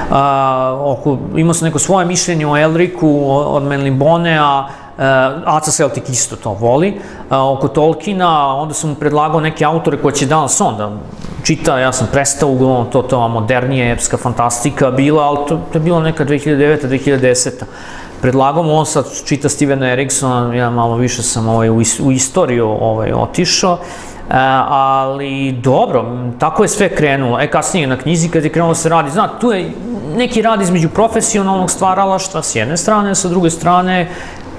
Imao sam neko svoje mišljenje o Elricu, od Menlibonea, Aca Celtic isto to voli, oko Tolkiena, onda sam mu predlagao neke autore koje će danas on da čita, ja sam prestao, uglavnom to to modernije, epska fantastika bila, ali to je bilo neka dve hiljade deveta do dve hiljade deseta. Predlagao mu, on sad čita Stevena Eriksona, ja malo više sam u istoriju otišao, ali dobro, tako je sve krenulo. E, kasnije na knjizi kad je krenulo se radi, znate, tu je neki rad između profesionalnog stvaralaštva s jedne strane, sa druge strane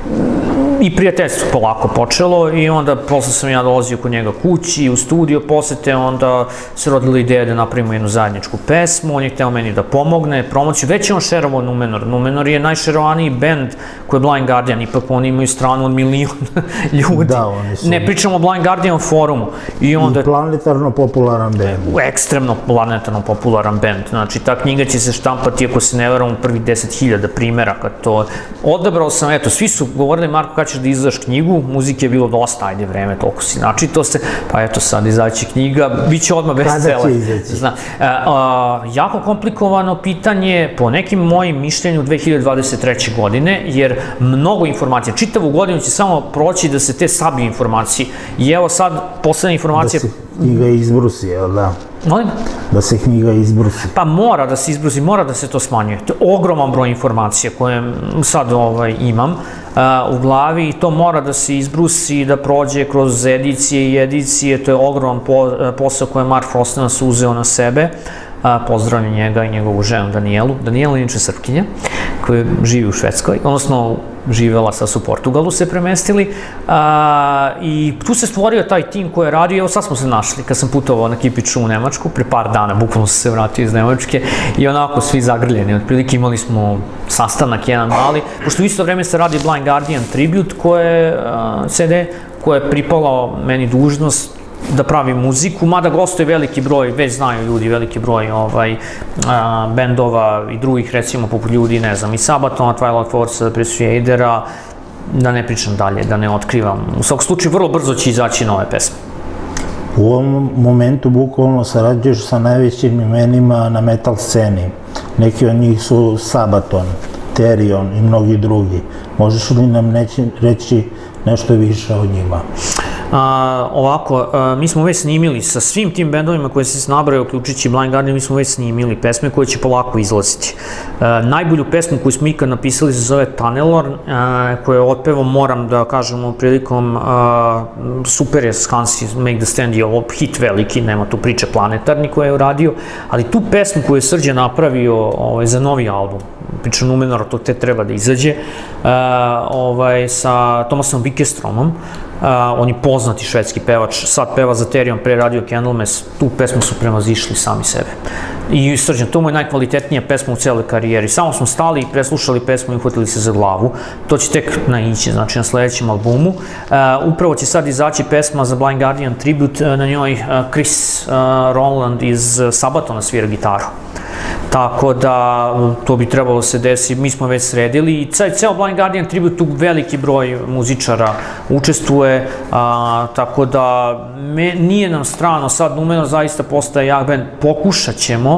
i prijateljstvo polako počelo i onda posle sam ja dolazio kod njega kući, u studio posete, onda se rodila ideja da napravimo jednu zajedničku pesmu, on je hteo meni da pomogne, promociju, već je on šerovao Numenor, Numenor je najšerovaniji band koji je Blind Guardian, ipak oni imaju stranu od milion ljudi, ne pričamo o Blind Guardian forumu. I planetarno popularan band. Ekstremno planetarno popularan band, znači ta knjiga će se štampati, ako se ne veram, u prvih deset hiljada primjera, kad to odabrao sam, eto, svi su govorili, Marko, kad ćeš da izdaš knjigu, muzike je bilo dosta, ajde vreme, toliko si načito se, pa eto sad izaći knjiga, bit će odmah bestseller. Kada će izaći? Jako komplikovano pitanje, po nekim mojim mišljenju dve hiljade dvadeset treće. godine, jer mnogo informacija, čitavu godinu će samo proći da se te sabiju informacije i evo sad poslednja informacija... Da se knjiga izbrusi, jel da? Molim? Da se knjiga izbrusi. Pa mora da se izbrusi, mora da se to smanjuje. To je ogroman broj informacija koje sad imam u glavi i to mora da se izbrusi, da prođe kroz edicije i edicije. To je ogroman posao koje je Mark Frostenas uzeo na sebe. Pozdravljam njega i njegovu ženu Danijelu. Danijela je inače Srpkinja, koja živi u Švedskoj, odnosno živela sad su u Portugalu se premestili i tu se stvorio taj tim koji je radio, evo sad smo se našli kad sam putovao na Kipiću u Nemačku, pre par dana, bukvalno sam se vratio iz Nemačke i onako svi zagrljeni, otprilike imali smo sastanak jedan mali, pošto u isto vreme se radi Blind Guardian Tribute, koje C D, koje je pripalo meni dužnost da pravim muziku, mada gostuje veliki broj, već znaju ljudi, veliki broj bendova i drugih, recimo, poput ljudi, ne znam, i Sabatona, Twilight Force, Persuadera, da ne pričam dalje, da ne otkrivam. U svakom slučaju, vrlo brzo će izaći nove pesme. U ovom momentu bukvalno sarađuješ sa najvećim imenima na metal sceni. Neki od njih su Sabaton, Therion i mnogi drugi. Možeš li nam reći nešto više o njima? Ovako, mi smo već snimili sa svim tim bendovima koje se nabraju, uključujući Blind Guardian, mi smo već snimili pesme koje će polako izlaziti. Najbolju pesmu koju smo ikad napisali se zove Tunnelor, koju je otpevao, moram da kažem, prilikom super je Hansi Make the Stand, je ovo hit veliki, nema tu priče planetarni koje je uradio, ali tu pesmu koju je Srđan napravio za novi album, priča Numenora, to te treba da izađe, sa Tomasom Wikestromom. On je poznati švedski pevač, sad peva za Therion, pre radio Candlemass, tu pesmu su prevazišli sami sebe. I Srđan, to mu je najkvalitetnija pesma u celoj karijeri. Samo smo stali i preslušali pesmu i uhvatili se za glavu. To će tek naići, znači na sledećem albumu. Upravo će sad izaći pesma za Blind Guardian Tribute, na njoj Chris Rowland iz Sabatona svira gitaru. Tako da, to bi trebalo se desi, mi smo već sredili i ceo Blind Guardian Tribute, tu veliki broj muzičara učestvuje, tako da nije nam strano, sad Numenor zaista postaje jak band, pokušat ćemo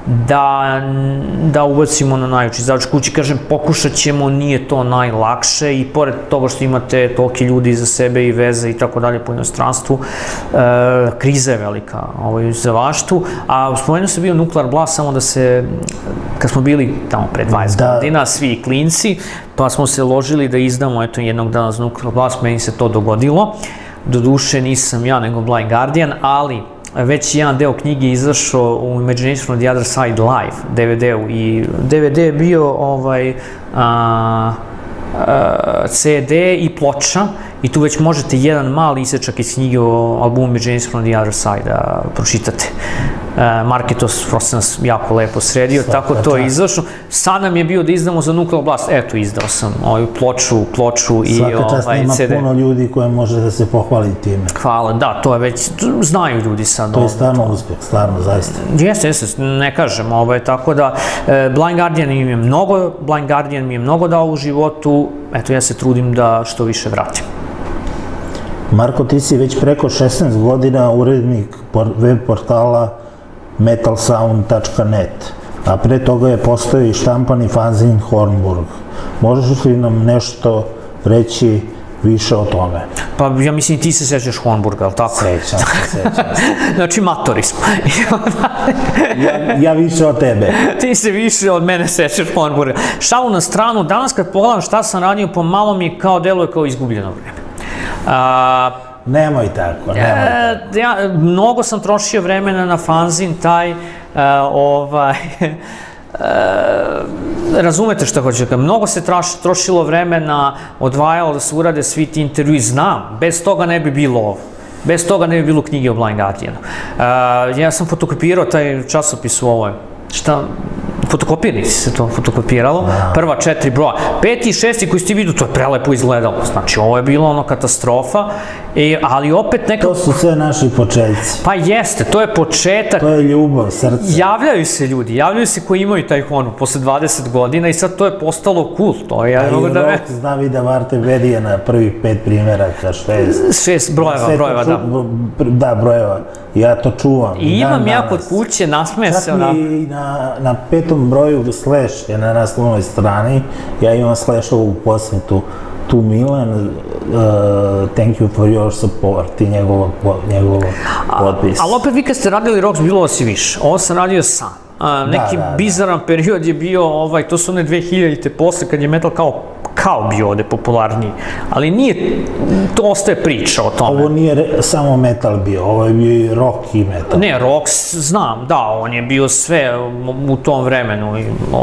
da, da ubacimo na najuči izdavač kući. Kažem, pokušat ćemo, nije to najlakše i pored toga što imate toliki ljudi iza sebe i veze i tako dalje po inostranstvu, e, kriza je velika u izdavaštvu, a spomenuo sam bio Nuclear Blast, samo da se, kad smo bili tamo pre dvadeset godina, svi klinci, pa smo se ložili da izdamo eto jednog dana za Nuclear Blast, meni se to dogodilo. Doduše nisam ja, nego Blind Guardian, ali već jedan deo knjige izašao u Imagination on the Other Side live, de ve de-u, i de ve de je bio ovaj, a, a, ce de i ploča, i tu već možete jedan mali isečak iz knjige o albumu Imagination on the Other Side da pročitate. Mark je to prosto nas jako lepo sredio, tako to je izašlo. Sad nam je bio da izdamo za Nuclear Blast, eto, izdao sam ovu ploču, ploču i ce de. Svaka čast ima puno ljudi koje može da se pohvali time. Hvala, da, to je već, znaju ljudi sad. To je stvarno uspjeh, stvarno, zaista. Jeste, jeste, ne kažem, tako da Blind Guardian mi je mnogo, Blind Guardian mi je mnogo dao u životu, eto, ja se trudim da što više vratim. Marko, ti si već preko šesnaest godina urednik web portala metal sound tačka net, a pre toga je postojao i štampani fanzin Hornburg. Možeš li nam nešto reći više o tome? Pa ja mislim ti se sećaš Hornburga, ali tako? Sećam se, sećam se. Znači matori smo. Ja više od tebe. Ti se više od mene sećaš Hornburga. Šalu na stranu, danas kad pogledam šta sam radio, pomalo mi kao deluje kao izgubljeno vreme. Nemoj tako, nemoj tako. Ja, mnogo sam trošio vremena na fanzin, taj, ovaj, razumete što hoću da, mnogo se trošilo vremena, odvajalo da se urade svi ti intervjui, znam, bez toga ne bi bilo ovo. Bez toga ne bi bilo knjige o Blind Guardianu. Ja sam fotokopirao taj časopis u ovoj, šta, fotokopirnici se to fotokopiralo, prva četiri broja. Peti i šesti koji ste vidio, to je prelepo izgledalo. Znači, ovo je bilo ono katastrofa, ali opet nekako... To su sve naši početci. Pa jeste, to je početak. To je ljubav, srce. Javljaju se ljudi, javljaju se koji imaju taj Horn posle dvadeset godina i sad to je postalo kult. A i Rok zna Vida Varteberija na prvih pet primjeraka, šest. Šest brojeva, brojeva, da. Da, brojeva. Ja to čuvam. I imam ja kod kuće, nasmeje se ona... Čak i na petom broju Slash je na naslovnoj strani, ja imam Slashovu posmetu tu Milan, thank you for your support i njegovo potpis. Ali opet vi kad ste radili Roks, bilo vas i više. Ovo sam radio sam. Neki bizaran period je bio, to su one dve hiljadite posle kad je metal kao kao bio ovde popularniji, ali nije, to ostaje priča o tome. Ovo nije samo metal bio, ovo je bio i rock i metal. Ne, rock znam, da, on je bio sve u tom vremenu,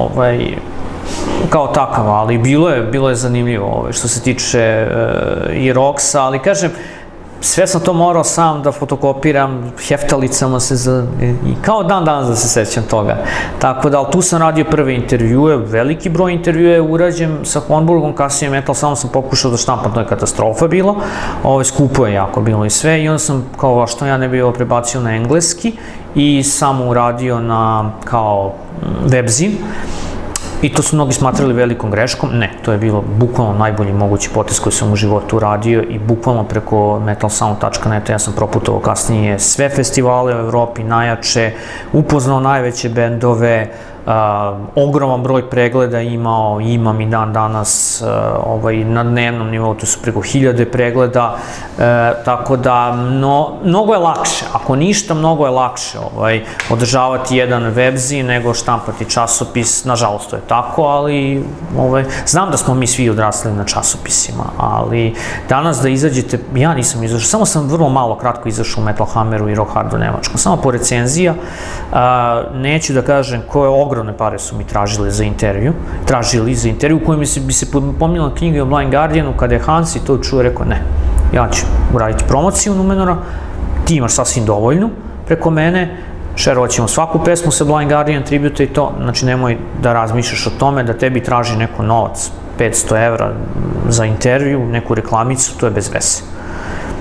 kao takav, ali bilo je zanimljivo što se tiče i rocksa, ali kažem, sve sam to morao sam da fotokopiram, heftalicama se za... i kao dan danas da se sećam toga. Tako da, ali tu sam radio prve intervjue, veliki broj intervjue je urađen sa Hornburgom, kasnije metal, samo sam pokušao da štampam, to je katastrofa bilo, skupo je jako bilo i sve, i onda sam, kao što ja ne bi ovo prebacio na engleski i samo uradio na, kao, webzin. I to su mnogi smatrali velikom greškom. Ne, to je bilo bukvalno najbolji mogući potez koji sam u životu uradio i bukvalno preko metal sound tačka net ja sam proputovao kasnije sve festivale u Evropi, najjače, upoznao najveće bendove, ogroman broj pregleda imao, imam i dan danas na dnevnom nivou, to su preko hiljade pregleda, tako da mnogo je lakše, ako ništa, mnogo je lakše održavati jedan webzin nego štampati časopis, nažalost to je tako, ali znam da smo mi svi odrasli na časopisima, ali danas da izađete, ja nisam izašao, samo sam vrlo malo kratko izašao u Metal Hammeru i Rock Hardu Nemačkom, samo po recenzija, neću da kažem koje ogromne pare su mi tražili za intervju, tražili za intervju u kojem bi se pominjala knjiga o Blind Guardianu, kada je Hans i to čuo, rekao ne, ja ću uraditi promociju Numenora, ti imaš sasvim dovoljnu preko mene, šerovat ćemo svaku pesmu sa Blind Guardian tributa i to, znači nemoj da razmišljaš o tome da tebi traži neko novac, petsto evra za intervju, neku reklamicu, to je bez veze.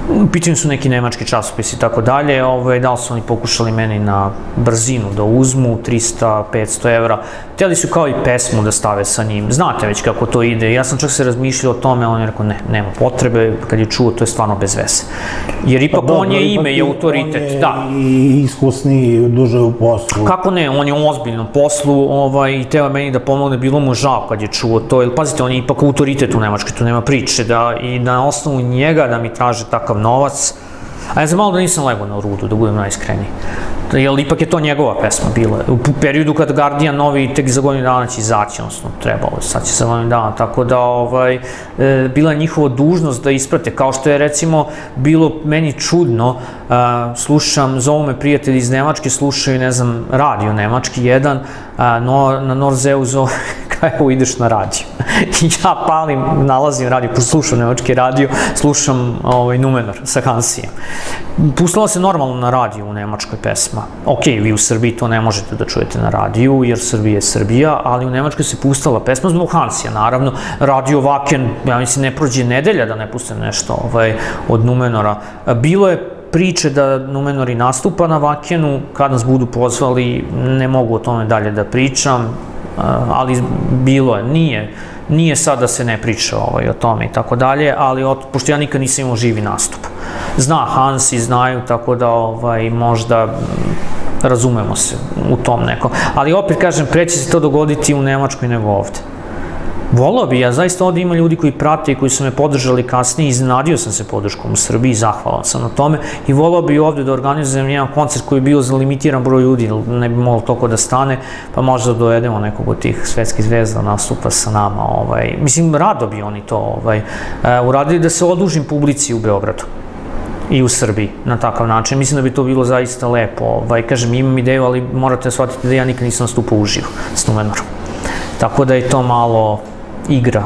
U pitanju su neki nemački časopisi i tako dalje, da li su oni pokušali meni na brzinu da uzmu trista do petsto evra, htjeli su kao i pesmu da stave sa njim, znate već kako to ide, ja sam čak se razmišljao o tome, on je rekao ne, nema potrebe, kad je čuo to je stvarno bez veze, jer ipak on je ime i autoritet, da. On je i iskusniji, duže u poslu. Kako ne, on je u ozbiljnom poslu i teo meni da pomogne, bilo mu žao kad je čuo to, jer pazite, on je ipak autoritet u Nemačkoj, tu nema priče, i na osnovu njega da mi traže takav novac, a ja sam malo da nisam legao na rudu, da budem najiskreniji. Jer ipak je to njegova pesma bila. U periodu kad Guardian novi tek za godinu dana će izaći, odnosno trebalo, sad će za godinu dana, tako da bila je njihova dužnost da isprate, kao što je recimo bilo meni čudno, slušam, zovu me prijatelji iz Nemačke, slušaju, ne znam, radio nemački jedan, na Norzeu zove, kao ideš na radio. Ja palim, nalazim radio, slušam nemački radio, slušam Numenor sa Hansijem. Pustila se normalno na radiju u Nemačkoj pesma. Ok, vi u Srbiji to ne možete da čujete na radiju, jer Srbija je Srbija, ali u Nemačkoj se pustala pesma zbog Hansija, naravno. Radio Wacken, ja mislim, ne prođe nedelja da ne puste nešto od Numenora. Bilo je priče da Numenori nastupa na Wackenu, kad nas budu pozvali, ne mogu o tome dalje da pričam, ali bilo je, nije. Nije sad da se ne priča o tome i tako dalje, ali pošto ja nikad nisam imao živi nastup. Zna Hansi, znaju, tako da možda razumemo se u tom nekom. Ali opet kažem, preće se to dogoditi u Nemačkoj nego ovde. Volao bi, ja zaista ovde ima ljudi koji prate i koji su me podržali kasnije, iznenadio sam se podrškom u Srbiji, zahvalan sam na tome i volao bi ovde da organizujem jedan koncert koji je bio za limitiran broj ljudi, ne bi moglo toliko da stane, pa možda dovedemo nekog od tih svetskih zvezda nastupa sa nama. Mislim, rado bi oni to uradili, da se odužim publici u Beogradu i u Srbiji na takav način. Mislim da bi to bilo zaista lepo. Kažem, imam ideju, ali morate shvatiti da ja nikad nisam nastupao uživo s Numenorom. Tako da je to malo igra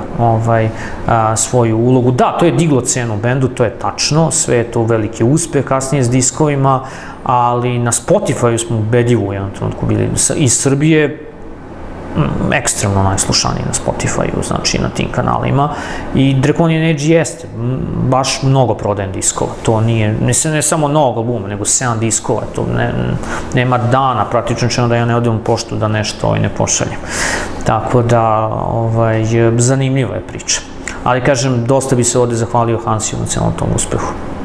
svoju ulogu. Da, to je diglo cenu bendu, to je tačno, sve je to veliki uspeh kasnije s diskovima, ali na Spotify-u smo ubedljivo u jednom trenutku bili iz Srbije, ekstremno najslušaniji na Spotify-u, znači na tim kanalima, i Draconian Age jeste, baš mnogo prodajem diskova, to nije, ne samo novog albuma, nego sedam diskova, to nema dana praktično čeno da ja ne odem u poštu da nešto ne pošaljem, tako da zanimljiva je priča, ali kažem, dosta bi se ovde zahvalio Hansiju na celom tom uspehu.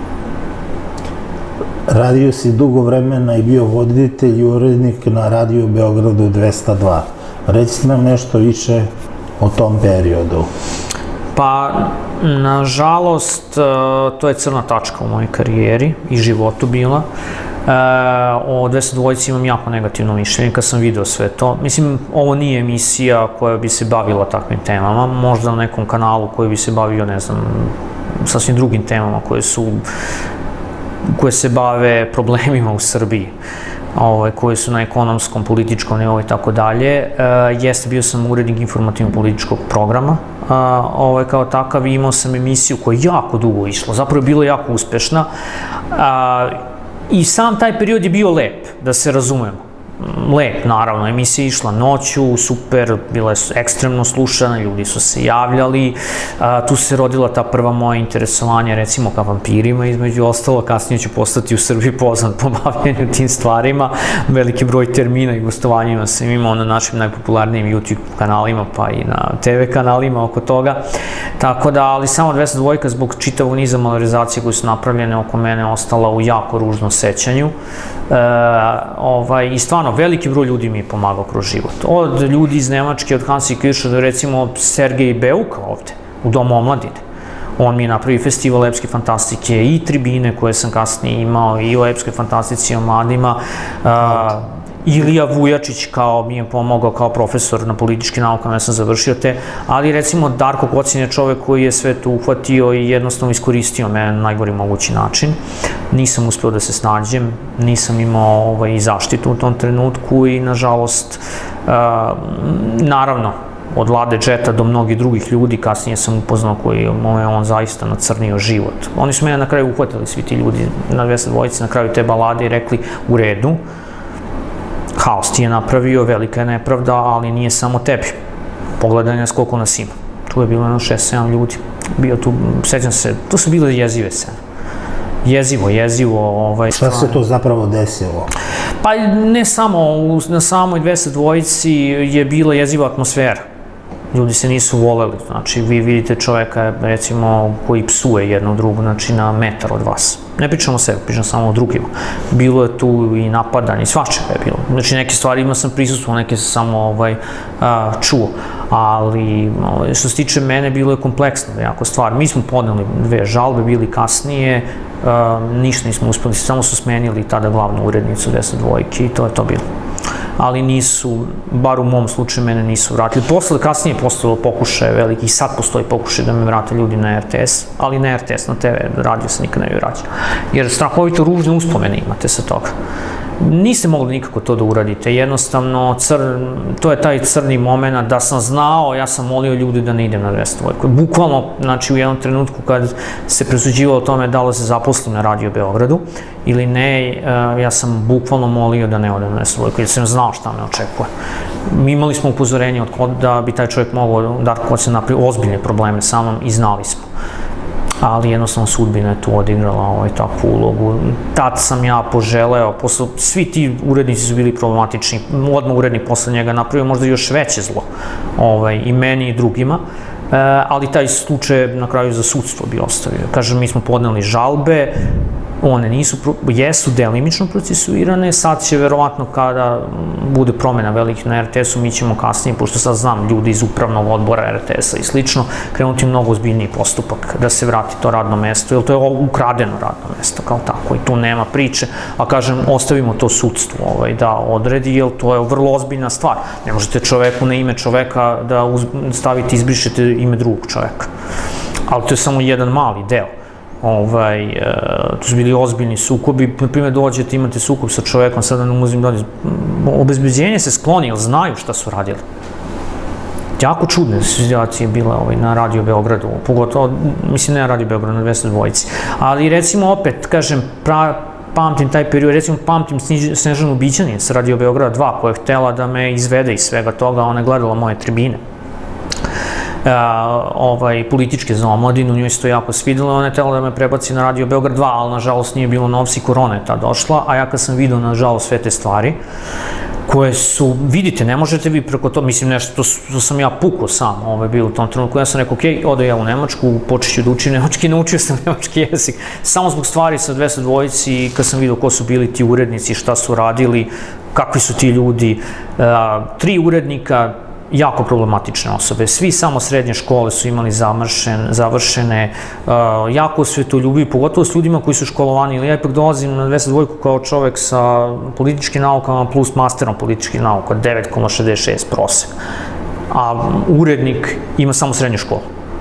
Radio si dugo vremena i bio voditelj i urednik na radiju Beogradu dvesta dva. Recite nam nešto više o tom periodu. Pa, nažalost, to je crna tačka u mojoj karijeri i životu bila. O dvesta dvojici imam jako negativno mišljenje kad sam video sve to. Mislim, ovo nije emisija koja bi se bavila takvim temama, možda na nekom kanalu koji bi se bavio, ne znam, sasvim drugim temama koje su, koje se bave problemima u Srbiji, koji su na ekonomskom, političkom nivou i tako dalje. Jeste, bio sam urednik informativno-političkog programa, kao takav, i imao sam emisiju koja je jako dugo išla, zapravo je bila jako uspešna, i sam taj period je bio lep, da se razumemo. Lep, naravno, emisija je išla noću, super, bila je ekstremno slušana, ljudi su se javljali, tu se rodila ta prva moja interesovanja, recimo ka vampirima, između ostalo, kasnije ću postati u Srbiji poznat po bavljanju tim stvarima, veliki broj termina i gostovanjima sam imao na našim najpopularnijim YouTube kanalima, pa i na te ve kanalima oko toga, tako da, ali samo dvesta dva zbog čitavog niza malorizacije koje su napravljene oko mene ostala u jako ružnom sećanju, i stvarno, veliki broj ljudi mi je pomagao kroz život. Od ljudi iz Nemačke, od Hansi Kirša, do recimo Sergej Beuka ovde, u Domu omladine. On mi je napravio festival epske fantastike i tribine koje sam kasnije imao, i o epskoj fantastici i o mladima. Ilija Vujačić mi je pomogao kao profesor na političkim naukama, ja sam završio te, ali recimo Darko Kocin je čovek koji je sve to uhvatio i jednostavno iskoristio me na najgori mogući način. Nisam uspeo da se snađem, nisam imao i zaštitu u tom trenutku i nažalost, naravno, od Vlade Džeta do mnogih drugih ljudi, kasnije sam upoznao koji je on zaista nacrnio život. Oni su mene na kraju uhvatili, svi ti ljudi na dvesta dvojici, na kraju te balade i rekli u redu, haos ti je napravio, velika je nepravda, ali nije samo tebi. Pogledaj nas koliko nas ima. Tu je bilo jedno šest sedam ljudi. Bio tu, sećam se, to su bile jezive scene. jezivo, jezivo. Šta se to zapravo desilo? Pa ne samo, na samoj dvesta dvojici je bila jeziva atmosfera. Ljudi se nisu voleli, znači vi vidite čoveka, recimo, koji psuje jedno drugo, znači na metar od vas. Ne pričamo o sebi, pričam samo o drugima. Bilo je tu i napadanje, i svačega je bilo. Znači neke stvari imao sam prisustvo, neke sam samo čuo. Ali što se tiče mene, bilo je kompleksno jako stvar. Mi smo podneli dve žalbe, bili kasnije, ništa nismo uspeli, samo su smenili tada glavnu urednicu dvesta dvojke i to je to bilo. Ali nisu, bar u mom slučaju, mene nisu vratili. Posle, kasnije je postalo pokušaj veliki i sad postoji pokušaj da me vrate ljudi na er te es, ali na er te es, na te ve, radio se nikad ne bi vraćao. Jer strahovito ružne uspomene imate sa toga. Niste mogli nikako to da uradite, jednostavno, to je taj crni moment da sam znao, ja sam molio ljudi da ne idem na dvesta dvojku. Bukvalno, znači u jednom trenutku kad se presuđivalo o tome da li se zaposlim na Radio Beogradu ili ne, ja sam bukvalno molio da ne odem na dvesta dvojku, jer sam znao šta me očekuje. Imali smo upozorenje da bi taj čovjek mogao, Darko Koc, napravio ozbiljne probleme sa mnom i znali smo. Ali jednostavno sudbina je tu odigrala takvu ulogu. Tad sam ja poželeo, svi ti urednici su bili problematični, odmah urednik posle njega napravio možda još veće zlo i meni i drugima, ali taj slučaj na kraju za sudstvo bi ostavio. Kažem, mi smo podneli žalbe, one nisu, jesu delimično procesuirane, sad će verovatno kada bude promena velikih na er te es-u, mi ćemo kasnije, pošto sad znam ljudi iz upravnog odbora er te es-a i slično, krenuti mnogo ozbiljniji postupak da se vrati to radno mesto, jer to je ukradeno radno mesto kao tako i tu nema priče, a kažem, ostavimo to sudstvu da odredi, jer to je vrlo ozbiljna stvar. Ne možete čoveku na ime čoveka da stavite, izbrišete ime drugog čoveka, ali to je samo jedan mali deo. Tu su bili ozbiljni sukobi, na primjer dođete, imate sukob sa čovekom, sada ne uzim dođe, obezbeđenje se skloni, jer znaju šta su radili. Jako čudne situacije bile na Radio Beogradu, pogotovo, mislim ne na Radio Beogradu, na dvesta dvojici, ali recimo opet, kažem, pamtim taj period, recimo pamtim Snežanu Bićanin sa Radio Beograda dva, koja je htela da me izvede iz svega toga, ona je gledala moje tribine. Političke za omladinu, njoj se to jako svidjelo, ona je htjela da me prebaci na Radio Beograd dva, ali nažalost nije bilo novci, korona je tad došla, a ja kad sam vidio nažalost sve te stvari, koje su, vidite, ne možete vi preko to, mislim nešto, to sam ja pukao sam, bio u tom trenutku, ja sam rekao, okej, ode ja u Nemačku, počet ću da učim nemački, naučio sam nemački jezik, samo zbog stvari sa dvesta dvojici, kad sam vidio ko su bili ti urednici, šta su radili, kakvi su ti ljudi, tri urednika, jako problematične osobe. Svi samo srednje škole su imali završene, jako svetoljubivi, pogotovo s ljudima koji su školovani, ili ja ipak dolazim na dvesta dvojku kao čovek sa političkim naukama plus masterom političkih nauka, devet zarez šezdeset šest prosek. A urednik ima samo srednju školu.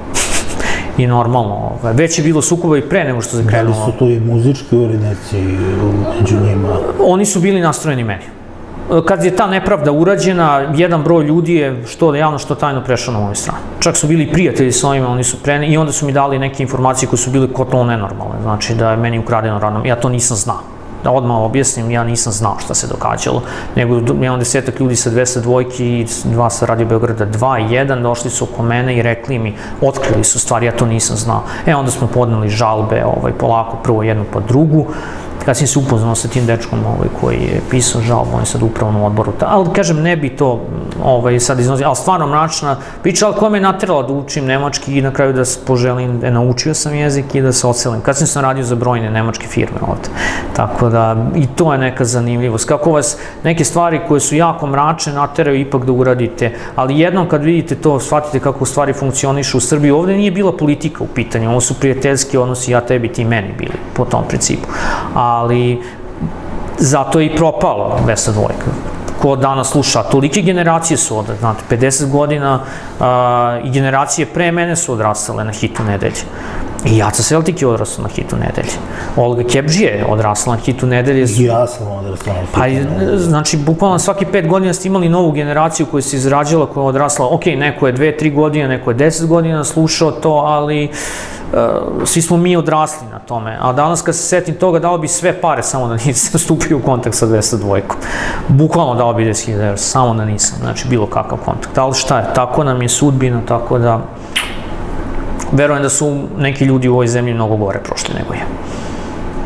I normalno, već je bilo sukoba i pre nego što se krenulo. Da li su tu i muzički urednici među njima? Oni su bili nastrojeni meni. Kad je ta nepravda urađena, jedan broj ljudi je što javno, što tajno prešao na moju stranu. Čak su bili prijatelji s ovima, oni su prene, i onda su mi dali neke informacije koje su bile kotlo nenormalne, znači da je meni ukradeno radno, ja to nisam znao. Da odmah objasnim, ja nisam znao šta se događalo, nego imam desetak ljudi sa dvesta dvojke i dva sa Radio Beograda dva i jedan, došli su oko mene i rekli mi, otkrili su stvari, ja to nisam znao. E, onda smo podneli žalbe, polako, prvo jednu pa drugu. Kad sam se upoznao sa tim dečkom koji je pisao žalbu, on je sad u upravnom odboru, ali kažem, ne bi to sad iznosio, ali stvarno mračna priča, ali koja me je naterala da učim nemački i na kraju da se poželim, naučio sam jezik i da se odselim. Kad sam sam radio za brojne nemačke firme ovde, tako da i to je neka zanimljivost. Kako vas neke stvari koje su jako mračne nateraju ipak da uradite, ali jednom kad vidite to, shvatite kako stvari funkcionišu u Srbiji, ovde nije bila politika u pitanju, ovo su prijateljski odnosi, ja tebi, ti meni bili po tom principu. Ali zato je i propalo dvesta dvojka. Ko danas sluša, tolike generacije su ovde, znate, pedeset godina i generacije pre mene su odrastale na hitu nedelje. I Jaca Seltik je odrastao na hitu nedelje. Olga Kebžije je odrastala na hitu nedelje. I ja sam odrastao na hitu nedelje. Znači, bukvalno svaki pet godina ste imali novu generaciju koja se izrađala, koja je odrasla. Ok, neko je dve, tri godine, neko je deset godina slušao to, ali svi smo mi odrasli na tome. A danas kad se setim toga, dao bi sve pare samo da nisam stupio u kontakt sa dvesta dvojkom. Bukvalno dao bi deset hiljada evra, samo da nisam. Znači, bilo kakav kontakt. Ali šta je, tako nam je sudbina, tako da verujem da su neki ljudi u ovoj zemlji mnogo gore prošli nego je.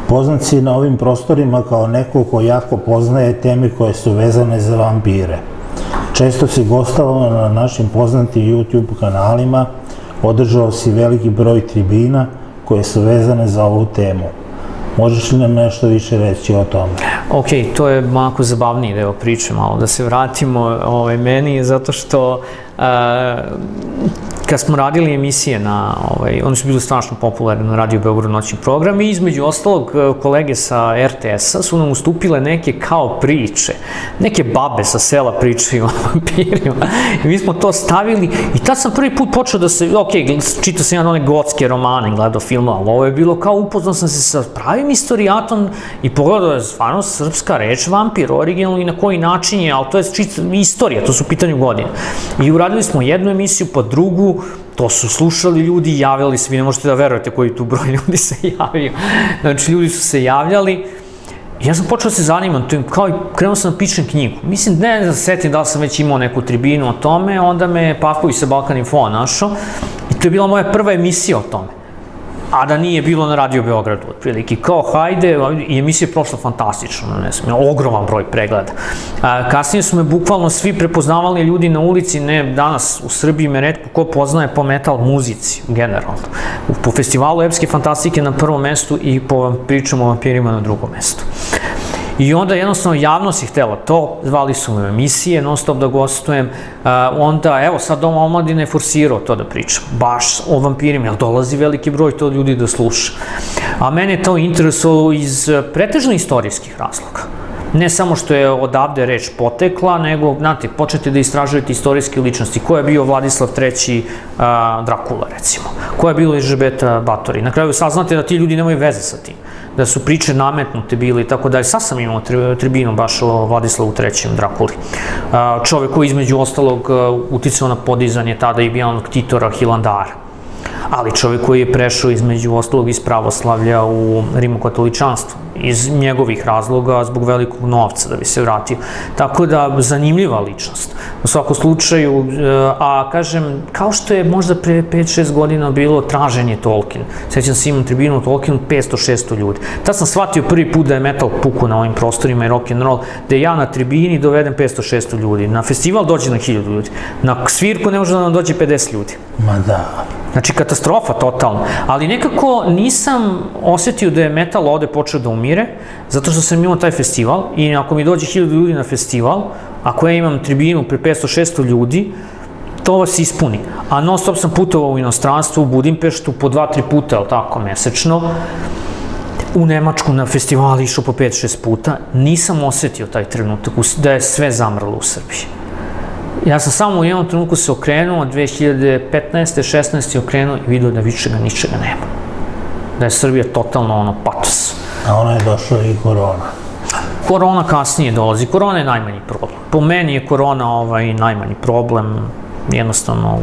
Poznat si na ovim prostorima kao neko ko jako poznaje teme koje su vezane za vampire. Često si gostovao na našim poznatim YouTube kanalima, održao si veliki broj tribina koje su vezane za ovu temu. Možeš li nam nešto više reći o tome? Ok, to je malo zabavniji deo priče, malo da se vratimo meni, zato što kad smo radili emisije na, oni su bili strašno popularni na Radio Beograd noćni program i između ostalog kolege sa er te esa su nam ustupile neke kao priče, neke babe sa sela pričaju o vampirima i mi smo to stavili i tad sam prvi put počeo da se, ok, čitao sam jedan one gotske romane, gledao filma, ali ovo je bilo kao upoznao sam se sa pravim istorijatom i pogledao je stvarno srpska reč vampir, originalno i na koji način je, ali to je istorija, to su u pitanju godine. I uradili smo jednu emisiju, pa drugu, to su slušali ljudi i javljali se, vi ne možete da verujete koji tu broj ljudi se javio. Znači, ljudi su se javljali i ja sam počeo da se zanimam, kao i krenuo sam da pišem knjigu. Mislim, ne da se setim da li sam već imao neku tribinu o tome, onda me Pavković sa Balkan Info našao i to je bila moja prva emisija o tome. A da nije bilo na Radio Beogradu, otprilike, kao hajde, i emisija je prošla fantastično, ne znam, ogroman broj pregleda. Kasnije su me bukvalno svi prepoznavali ljudi na ulici, ne danas u Srbiji me retko ko poznaje po metal muzici, generalno. Po festivalu epske fantastike na prvom mestu i po pričama o vampirima na drugom mestu. I onda jednostavno javnost je htela to, zvali su me emisije, non stop da gostujem, onda evo sad Dom omladine je forsirao to da pričam, baš o vampirima, jer dolazi veliki broj to ljudi da sluša. A mene je to interesovalo iz pretežno istorijskih razloga. Ne samo što je odavde reč potekla, nego, znate, počete da istražujete istorijske ličnosti. Ko je bio Vladislav treći Drakula, recimo? Ko je bilo Elžbeta Batory? Na kraju saznate da ti ljudi nemaju veze sa tim, da su priče nametnute bili i tako dalje. Sad sam imao tribinu baš o Vladislavu trećem Drakuli. Čovek koji između ostalog uticao na podizanje tada i bijanog Titora Hilandara. Ali čovek koji je prešao između ostalog iz pravoslavlja u rimokatoličanstvo, iz njegovih razloga, zbog velikog novca da bi se vratio. Tako da, zanimljiva ličnost. U svakom slučaju, a kažem, kao što je možda pre pet šest godina bilo traženje Tolkien. Sećam se, imam tribinu o Tolkienu, petsto šesto ljudi. Tad sam shvatio prvi put da je metal puku na ovim prostorima i rock'n'roll, da ja na tribini dovedem petsto šesto ljudi. Na festival dođe na hiljadu ljudi. Na svirku ne može da nam dođe pedeset ljudi. Ma da. Znači, katastrofa totalno. Ali nekako nisam osetio da je metal ovde počeo da umire, zato što sam imao taj festival i ako mi dođe hiljadu ljudi na festival, ako ja imam tribinu pre petsto šesto ljudi, to vas ispuni. A non stop sam putovao u inostranstvu, u Budimpeštu, po dva tri puta, ali tako, mesečno. U Nemačku na festivali išao po pet šest puta. Nisam osetio taj trenutak da je sve zamrlo u Srbiji. Ja sam samo u jednom trenutku se okrenuo, dve hiljade petnaeste šesnaeste okrenuo i vidio da više ničega nema. Da je Srbija totalno ono patos. A ona je došla i korona. Korona kasnije dolazi. Korona je najmanji problem. Po meni je korona ovaj najmanji problem. Jednostavno,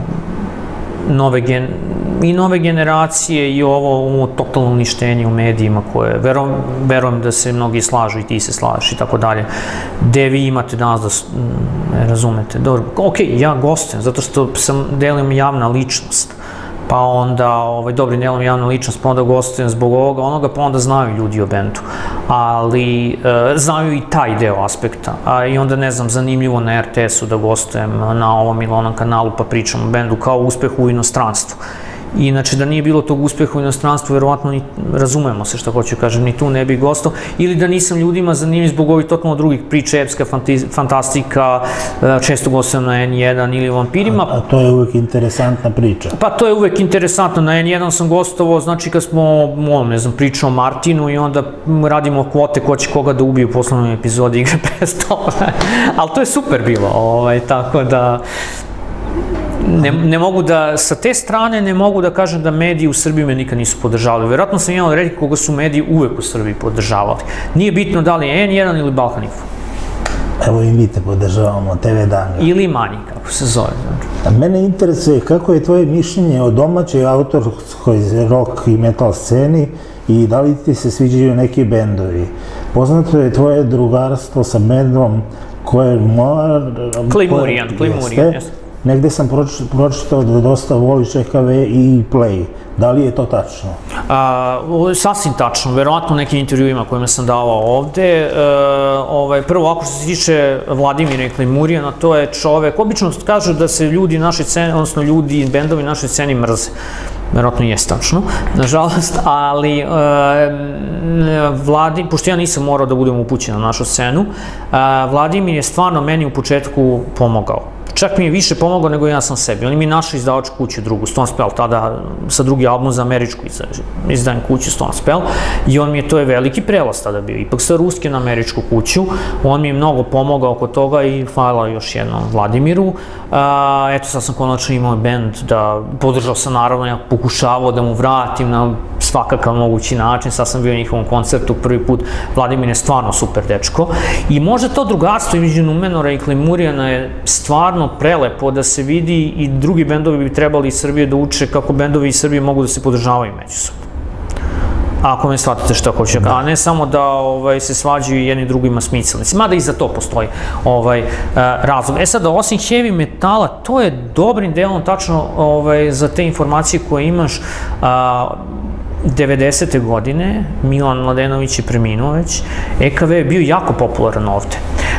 i nove generacije i ovo totalno uništenje u medijima koje, verujem da se mnogi slažu i ti se slažeš i tako dalje, gde vi imate danas da ne razumete. Dobro, ok, ja gostujem, zato što sam delim javna ličnost, pa onda, dobrim delom javna ličnost, pa onda gostujem zbog ovoga, onoga, pa onda znaju ljudi o bendu, ali znaju i taj deo aspekta, i onda, ne znam, zanimljivo na er te esu da gostujem na ovom ili onom kanalu, pa pričam o bendu kao uspehu u inostranstvu. Inače, da nije bilo tog uspeha u inostranstvu, verovatno razumemo se što hoću kažem, ni tu ne bi gostao, ili da nisam ljudima zanimljiv zbog ovih totalno drugih priča, epska fantastika, često gostujem na en jedan ili o vampirima. A to je uvek interesantna priča. Pa to je uvek interesantno, na en jedan sam gostovao, znači kad smo, ne znam, pričao o Martinu i onda radimo kvote ko će koga da ubije u poslednjoj epizodi Igre prestola, ali to je super bilo, tako da... Ne mogu da, sa te strane ne mogu da kažem da mediji u Srbiji me nikad nisu podržavali. Vjerojatno sam jedan od redkih koga su mediji uvek u Srbiji podržavali. Nije bitno da li je en jedan ili Balkan Info. Evo i mi te podržavamo, te ve Danga. Ili Manji, kako se zove. Mene interesuje kako je tvoje mišljenje o domaćoj autorskoj rock i metal sceni i da li ti se sviđaju neki bendovi. Poznato je tvoje drugarstvo sa bendom koje... Claymurian, Claymurian, jes. negde sam pročitao da dosta voliš E K V i Play. Da li je to tačno? Sasvim tačno, verovatno u nekim intervjuima kojima sam davao ovde. Prvo, ako što se tiče Vladimira Klimurjana, to je čovek, obično kažu da se ljudi našoj sceni, odnosno ljudi i bendovi našoj sceni mrze. Verovatno je tačno, nažalost, ali Vladimir, pošto ja nisam morao da budem upućen na našu scenu, Vladimir je stvarno meni u početku pomogao. Čak mi je više pomogao nego ja sam sebi. On mi je našao izdavačku kuću drugu, Stone Spell, tada sa drugi album za američku izdajem kuću Stone Spell, i on mi je, to je veliki prelaz tada bio, ipak sa ruske na američku kuću, on mi je mnogo pomogao oko toga i hvala još jednom Vladimiru. Eto, sad sam konačno imao band, da podržao sam, naravno, ja pokušavao da mu vratim na svakakav mogući način, sad sam bio u njihovom koncertu prvi put. Vladimir je stvarno super dečko i možda to drugarstvo između Numenora i Klimurjana je stvarno prelepo da se vidi, i drugi bendovi bi trebali iz Srbije da uče kako bendovi iz Srbije mogu da se podržavaju međusobno. Ako me shvatite što hoće, a ne samo da se svađaju jedni drugima smicelnici, mada i za to postoji razlog. E sad, osim heavy metala, to je dobrim delom tačno za te informacije koje imaš. devedesete godine, Milan Mladenović je preminuo već, E K V je bio jako popularan ovde.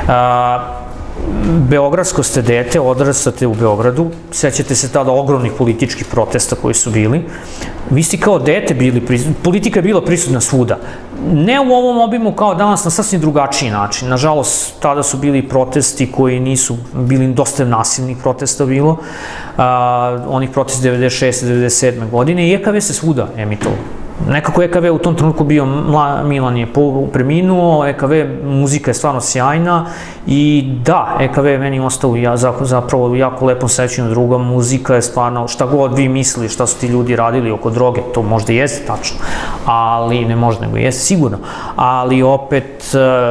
Beogradsko ste dete, odrastate u Beogradu, sećate se tada ogromnih političkih protesta koji su bili. Vi ste kao dete bili prisutni, politika je bila prisutna svuda. Ne u ovom obimu kao danas, na sasvim drugačiji način. Nažalost, tada su bili protesti koji nisu bili, dosta nasilnih protesta bilo. Onih protesta devedeset šeste devedeset sedme godine, i E K V se svuda emitovao. Nekako E K V u tom trenutku bio, Milan je preminuo, E K V muzika je stvarno sjajna i da, E K V je meni ostao zapravo u jako lepom sećanju. Druga muzika je stvarno, šta god vi mislili šta su ti ljudi radili oko droge, to možda jeste tačno, ali ne možda nego jeste sigurno, ali opet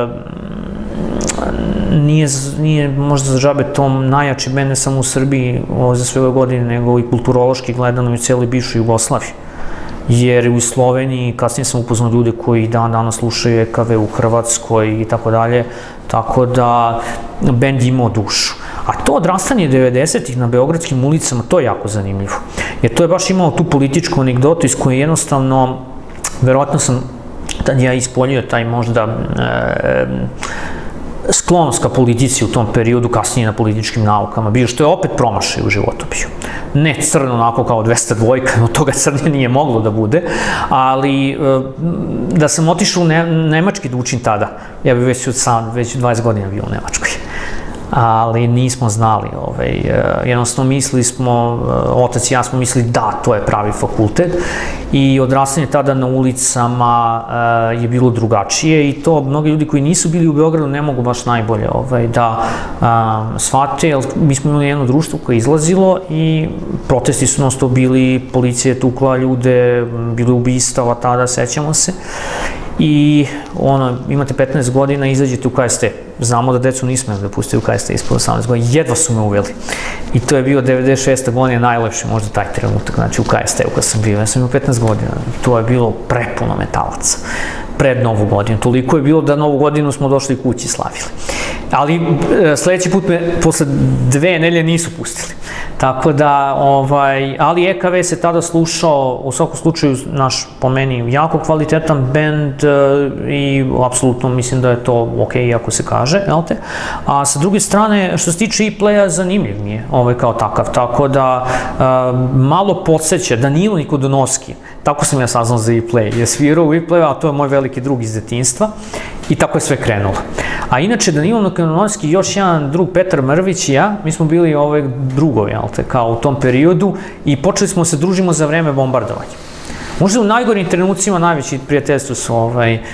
nije možda za džabe tom najjači bend ne samo u Srbiji za sve ove godine, nego i kulturološki gledano i u celoj bivšoj Jugoslaviji. Jer u Sloveniji, kasnije sam upoznao ljude koji dan danas slušaju E K V u Hrvatskoj i tako dalje, tako da bend imao dušu. A to odrastanje devedesetih na beogradskim ulicama, to je jako zanimljivo. Jer to je baš imao tu političku anegdotu iz koje jednostavno, verovatno sam tad ja ispoljio taj možda sklonost ka politici u tom periodu, kasnije na političkim naukama bio, što je opet promašaj u životu bio. Ne crno onako kao dvesta dvojka, od toga crnje nije moglo da bude, ali da sam otišao u Nemački da učim tada, ja bih već sad, već dvadeset godina bio u Nemačkoj. Ali nismo znali, jednostavno mislili smo, otac i ja smo mislili da, to je pravi fakultet, i odrastanje tada na ulicama je bilo drugačije, i to mnogi ljudi koji nisu bili u Beogradu ne mogu baš najbolje da shvate, jer mi smo imali jedno društvo koje je izlazilo i protesti su non-stop bili, policija je tukla ljude, bilo ubistava tada, sećamo se. I ono, imate petnaest godina i izađete u K S T. Znamo da decu nismo da pustili u K S T ispod osamnaest godina, jedva su me uveli. I to je bio devedeset šeste godine najlepši možda taj trenutak, znači u K S T-u kad sam bio. Ja sam imao petnaest godina, to je bilo prepuno metalaca. Pred Novu godinu. Toliko je bilo da Novu godinu smo došli kući i slavili. Ali sledeći put me posle dve nelje nisu pustili. Tako da, ali E K V se tada slušao, u svakom slučaju, naš, po meni, jako kvalitetan bend i apsolutno mislim da je to ok, iako se kaže, jel te? A sa druge strane, što se tiče E-Playa, zanimljiv mi je kao takav, tako da malo podsjeća Danilo Nikodonovski, tako sam ja saznao za E-Play, je svirao u E-Playu, a to je moj veliki drug iz detinjstva, i tako je sve krenulo. A inače, Danilo Nikodonovski, još jedan drug, Petar Mrvić i ja, mi smo bili drugovi, jel te, kao u tom periodu, i počeli smo se družimo za vreme bombardovanja. Možda u najgorim trenucima najveći prijateljstvo su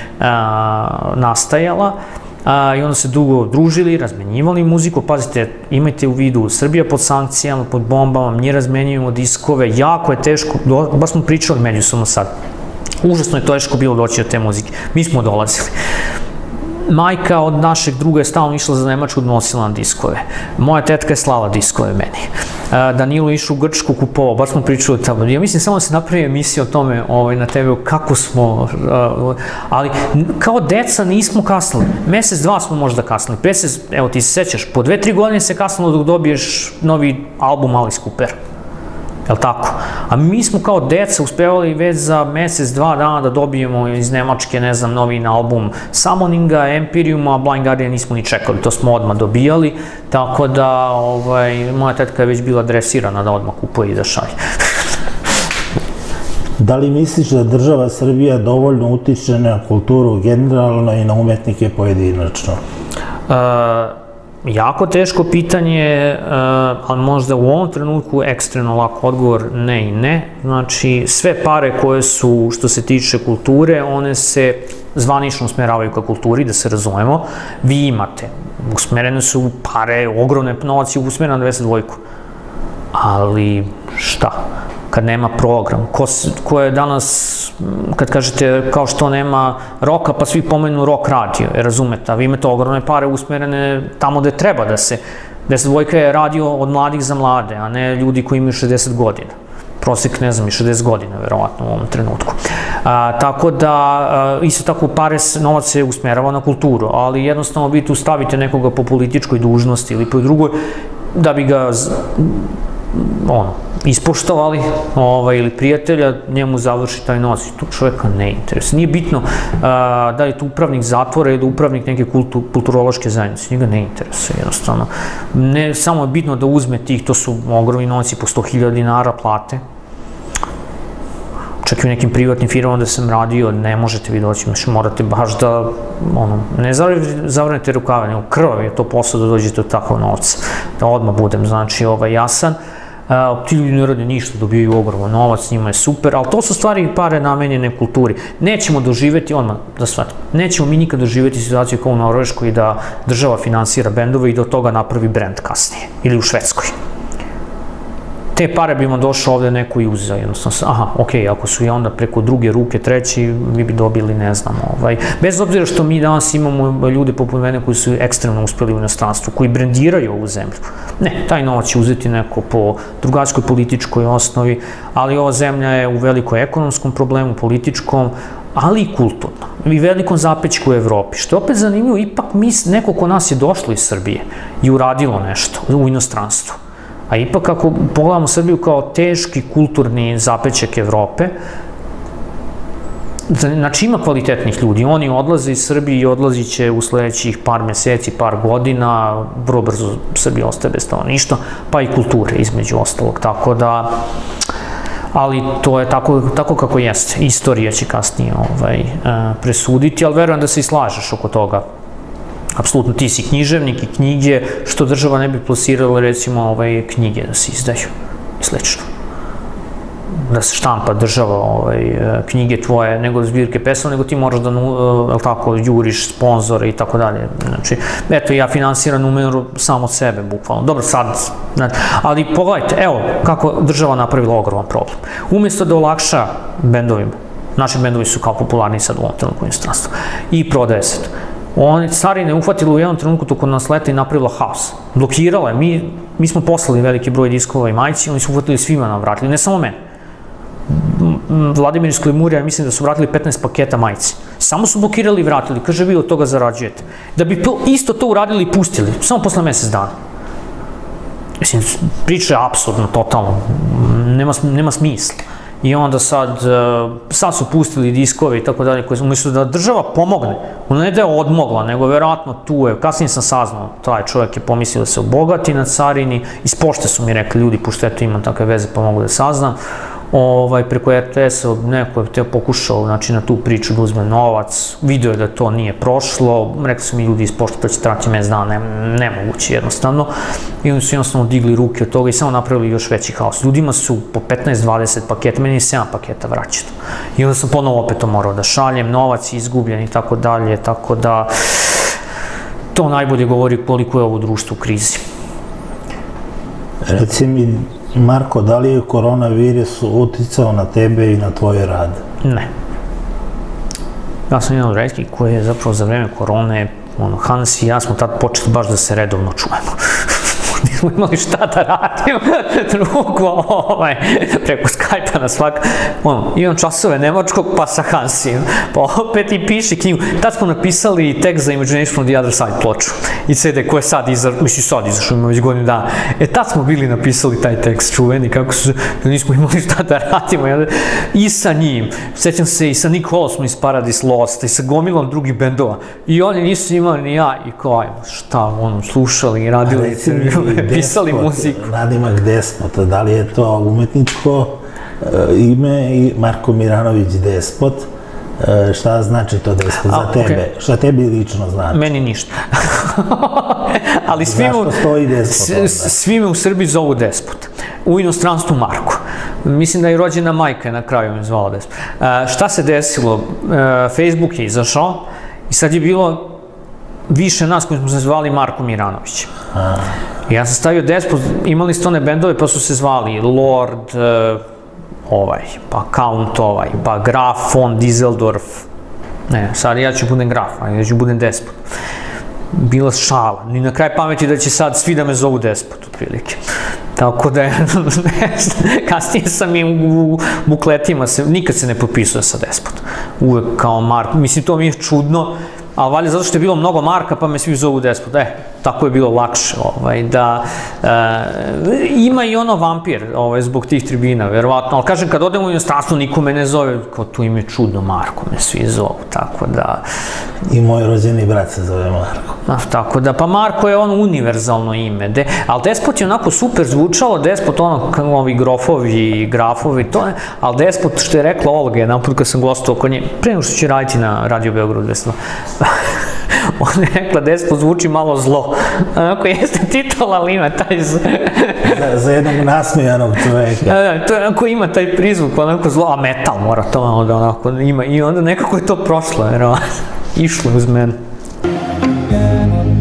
nastajala, i onda se dugo družili, razmenjivali muziku. Pazite, imajte u vidu, Srbija pod sankcijama, pod bombama, mi razmenjujemo diskove, jako je teško, baš smo pričali međusobno sad, užasno je teško bilo doći do te muzike, mi smo dolazili. majka od našeg druga je stalno išla za Nemačku, nosila na diskove. Moja tetka je slala diskove meni. Danilo išao u Grčku, kupovao, baš smo pričali tamo. Ja mislim samo da se napravi emisija o tome na te ve kako smo, ali kao deca nismo kasnili. Mesec, dva smo možda kasnili. Pre se, evo ti se sećaš, po dve, tri godine se kasnilo dok dobiješ novi album Alice Cooper. Jel' tako? A mi smo kao deca uspevali već za mesec, dva dana da dobijemo iz Nemačke, ne znam, novi album Summoninga, Empiriuma, Blind Guardian nismo ni čekali, to smo odmah dobijali, tako da moja tetka je već bila dresirana da odmah kupuje i da šalje. Da li misliš da država Srbija dovoljno utiče na kulturu generalno i na umetnike pojedinačno? Jako teško pitanje, ali možda u ovom trenutku ekstremno lako odgovor ne i ne. Znači, sve pare koje su, što se tiče kulture, one se zvanično usmeravaju ka kulturi, da se razumemo. Vi imate, usmerene su pare, ogromne novaci usmerene na dvadeset dvojku. Ali šta? Kad nema program, ko je danas, kad kažete kao što nema roka, pa svi pomenu rock radio, razumete, a vi imate ogromne pare usmerene tamo gde treba da se, deset dvojka je radio od mladih za mlade, a ne ljudi koji imaju šezdeset godina. Prosek, ne znam, i šezdeset godina, verovatno, u ovom trenutku. Tako da, isto tako, pare, novac se usmerava na kulturu, ali jednostavno vi tu stavite nekoga po političkoj dužnosti ili po drugoj, da bi ga, ono, ispoštovali ili prijatelja, njemu završi taj novac i to čoveka ne interesuje. Nije bitno da je to upravnik zatvora ili upravnik neke kulturološke zajednice, njega ne interesuje jednostavno. Ne samo je bitno da uzme tih, to su ogromni novci po sto hiljada dinara plate. Čak i u nekim privatnim firmama da sam radio, ne možete vi doći, morate baš da, ono, ne zavrnete rukave, nego krvav je to posao da dođete od takvog novca, da odmah budem, znači, jasan. Ti ljudi ne rade ništa, dobijaju ogroman novac, njima je super, ali to su stvari i pare namenjene kulturi. Nećemo doživeti, odmah da shvatim, nećemo mi nikad doživeti situaciju kao u Norveškoj da država finansira bendove i da od toga napravi brend kasnije, ili u Švedskoj. Te pare bi vam došao ovde neko i uzeo, jednostavno, aha, okej, ako su i onda preko druge ruke, treći, mi bi dobili, ne znam, bez obzira što mi danas imamo ljude poput mene koji su ekstremno uspeli u inostranstvu, koji brendiraju ovu zemlju. Ne, taj novac će uzeti neko po drugačkoj političkoj osnovi, ali ova zemlja je u velikoj ekonomskom problemu, političkom, ali i kulturnom, i velikom zapećku u Evropi, što je opet zanimljivo, ipak neko ko nas je došlo iz Srbije i uradilo nešto u inostranstvu. A ipak ako pogledamo Srbiju kao teški kulturni zapećak Evrope, znači ima kvalitetnih ljudi, oni odlaze iz Srbije i odlazit će u sledećih par meseci, par godina, vrlo brzo Srbija ostaje bez stanovništva, pa i kulture između ostalog, tako da, ali to je tako kako jeste, istorija će kasnije presuditi, ali verujem da se i slažeš oko toga. Apsolutno, ti si književnik i knjige, što država ne bi plasirala, recimo, knjige da se izdaju i slično. Da se štampa država knjige tvoje, nego zbirke pesama, nego ti moraš da, tako, juriš sponzore i tako dalje. Znači, eto, ja finansiram numeru samo od sebe, bukvalno. Dobro, sad, ali pogledajte, evo, kako država napravila ogroman problem. Umjesto da olakša bendovima, naši bendovi su kao popularni sad u ovom trenutku inostranstvu, i prodaje se to. Carina je uhvatila u jednom trenutku to kod nas leta i napravila haos. Blokirala je. Mi smo poslali veliki broj diskova i majici, oni su uhvatili svima nam vratili, ne samo mene. Vladimir iz Klimurija, mislim da su vratili petnaest paketa majici. Samo su blokirali i vratili. Kaže, vi od toga zarađujete. Da bi isto to uradili i pustili, samo posle mesec dana. Mislim, priča je apsurdno, totalno. Nema smisla. I onda sad, sad su pustili diskove i tako dalje, koje umjesto da država pomogne, ona ne da je odmogla, nego verovatno tu je, kasnije sam saznao, taj čovjek je pomislio da se obogati na carini, iz pošte su mi rekli ljudi, pošto eto imam takve veze pa mogu da saznam, preko er te es-a neko je te pokušao na tu priču da uzme novac, video je da to nije prošlo, rekli su mi ljudi iz pošte, to će trati mesec dana, nemoguće jednostavno, i oni su jednostavno digli ruke od toga i samo napravili još veći haos. Ljudima su po petnaest dvadeset paketa, meni je sedam paketa vraćeno. I onda sam ponovo opet to morao da šaljem, novac je izgubljen i tako dalje, tako da to najbolje govori koliko je ovo društvo u krizi. Reci mi, Marko, da li je koronavirus uticao na tebe i na tvoj rad? Ne. Ja sam jedan od retkih koji je zapravo za vreme korone ono, Hans i ja smo tad počeli baš da se redovno čujemo. Nismo imali šta da radimo, drugo, ovaj, preko Skype-a na svak, ono, imam časove nemačkog, pa sa Hansijem, pa opet i piše knjigu. Tad smo napisali tekst za Imagination from the Other Side ploču i C D koje sad izašao, mislim sad izašao, ima već godinu dana. E, tad smo bili napisali taj tekst čuveni, kako su, da nismo imali šta da radimo, i sa njim, sećam se i sa Nick Hall smo iz Paradise Lost, i sa gomilom drugih bendova, i oni nisu imali ni ja, i kao, ajmo, šta, ono, slušali i radili intervju. Pisali muziku. Nadimak Despota, da li je to umetničko ime i Marko Miranović Despot? Šta znači to Despot za tebe? Šta tebi lično znači? Meni ništa. Ali svi me u Srbiji zovu Despot. U inostranstvu Marko. Mislim da je rođena majka na kraju me zvala Despot. Šta se desilo? Facebook je izašao i sad je bilo više nas koji smo se zvali Marko Miranović. Ja sam stavio Despot, imali ste one bendove pa su se zvali Lord, ovaj, pa Count ovaj, pa Graf von Dieseldorf. Ne, sad ja ću budem Graf, a ja ću budem Despot. Bila šala, ni na kraj pameti da će sad svi da me zovu Despot, otprilike. Tako da, kasnije sam i u bukletima, nikad se ne potpisuje sa Despot. Uvek kao Marko, mislim to mi je čudno, ali valjda zato što je bilo mnogo Marka, pa me svi zovu Despot. E, tako je bilo lakše, da, ima i ono vampir, zbog tih tribina, verovatno, ali kažem, kad odem u inostranstvo, niko me ne zove, kao tu ime čudno, Marko me svi zovu, tako da... I moj rođeni brat se zove Marko. Tako da, pa Marko je ono univerzalno ime, ali Despot je onako super zvučalo, Despot ono, kao ovi grofovi, grafovi, to je, ali Despot, što je rekla Olga, jedan put kad sam gostao oko nje, pre nego što će raditi na Radio Beograd dvesta dva, ona je rekla, Despot zvuči malo zlo. Onako jeste titula, ali ima taj... Za jednog nasmijanog čoveka. To je onako ima taj prizvuk, onako zlo, a metal mora to onako ima. I onda nekako je to prošlo, jer išlo uz mene.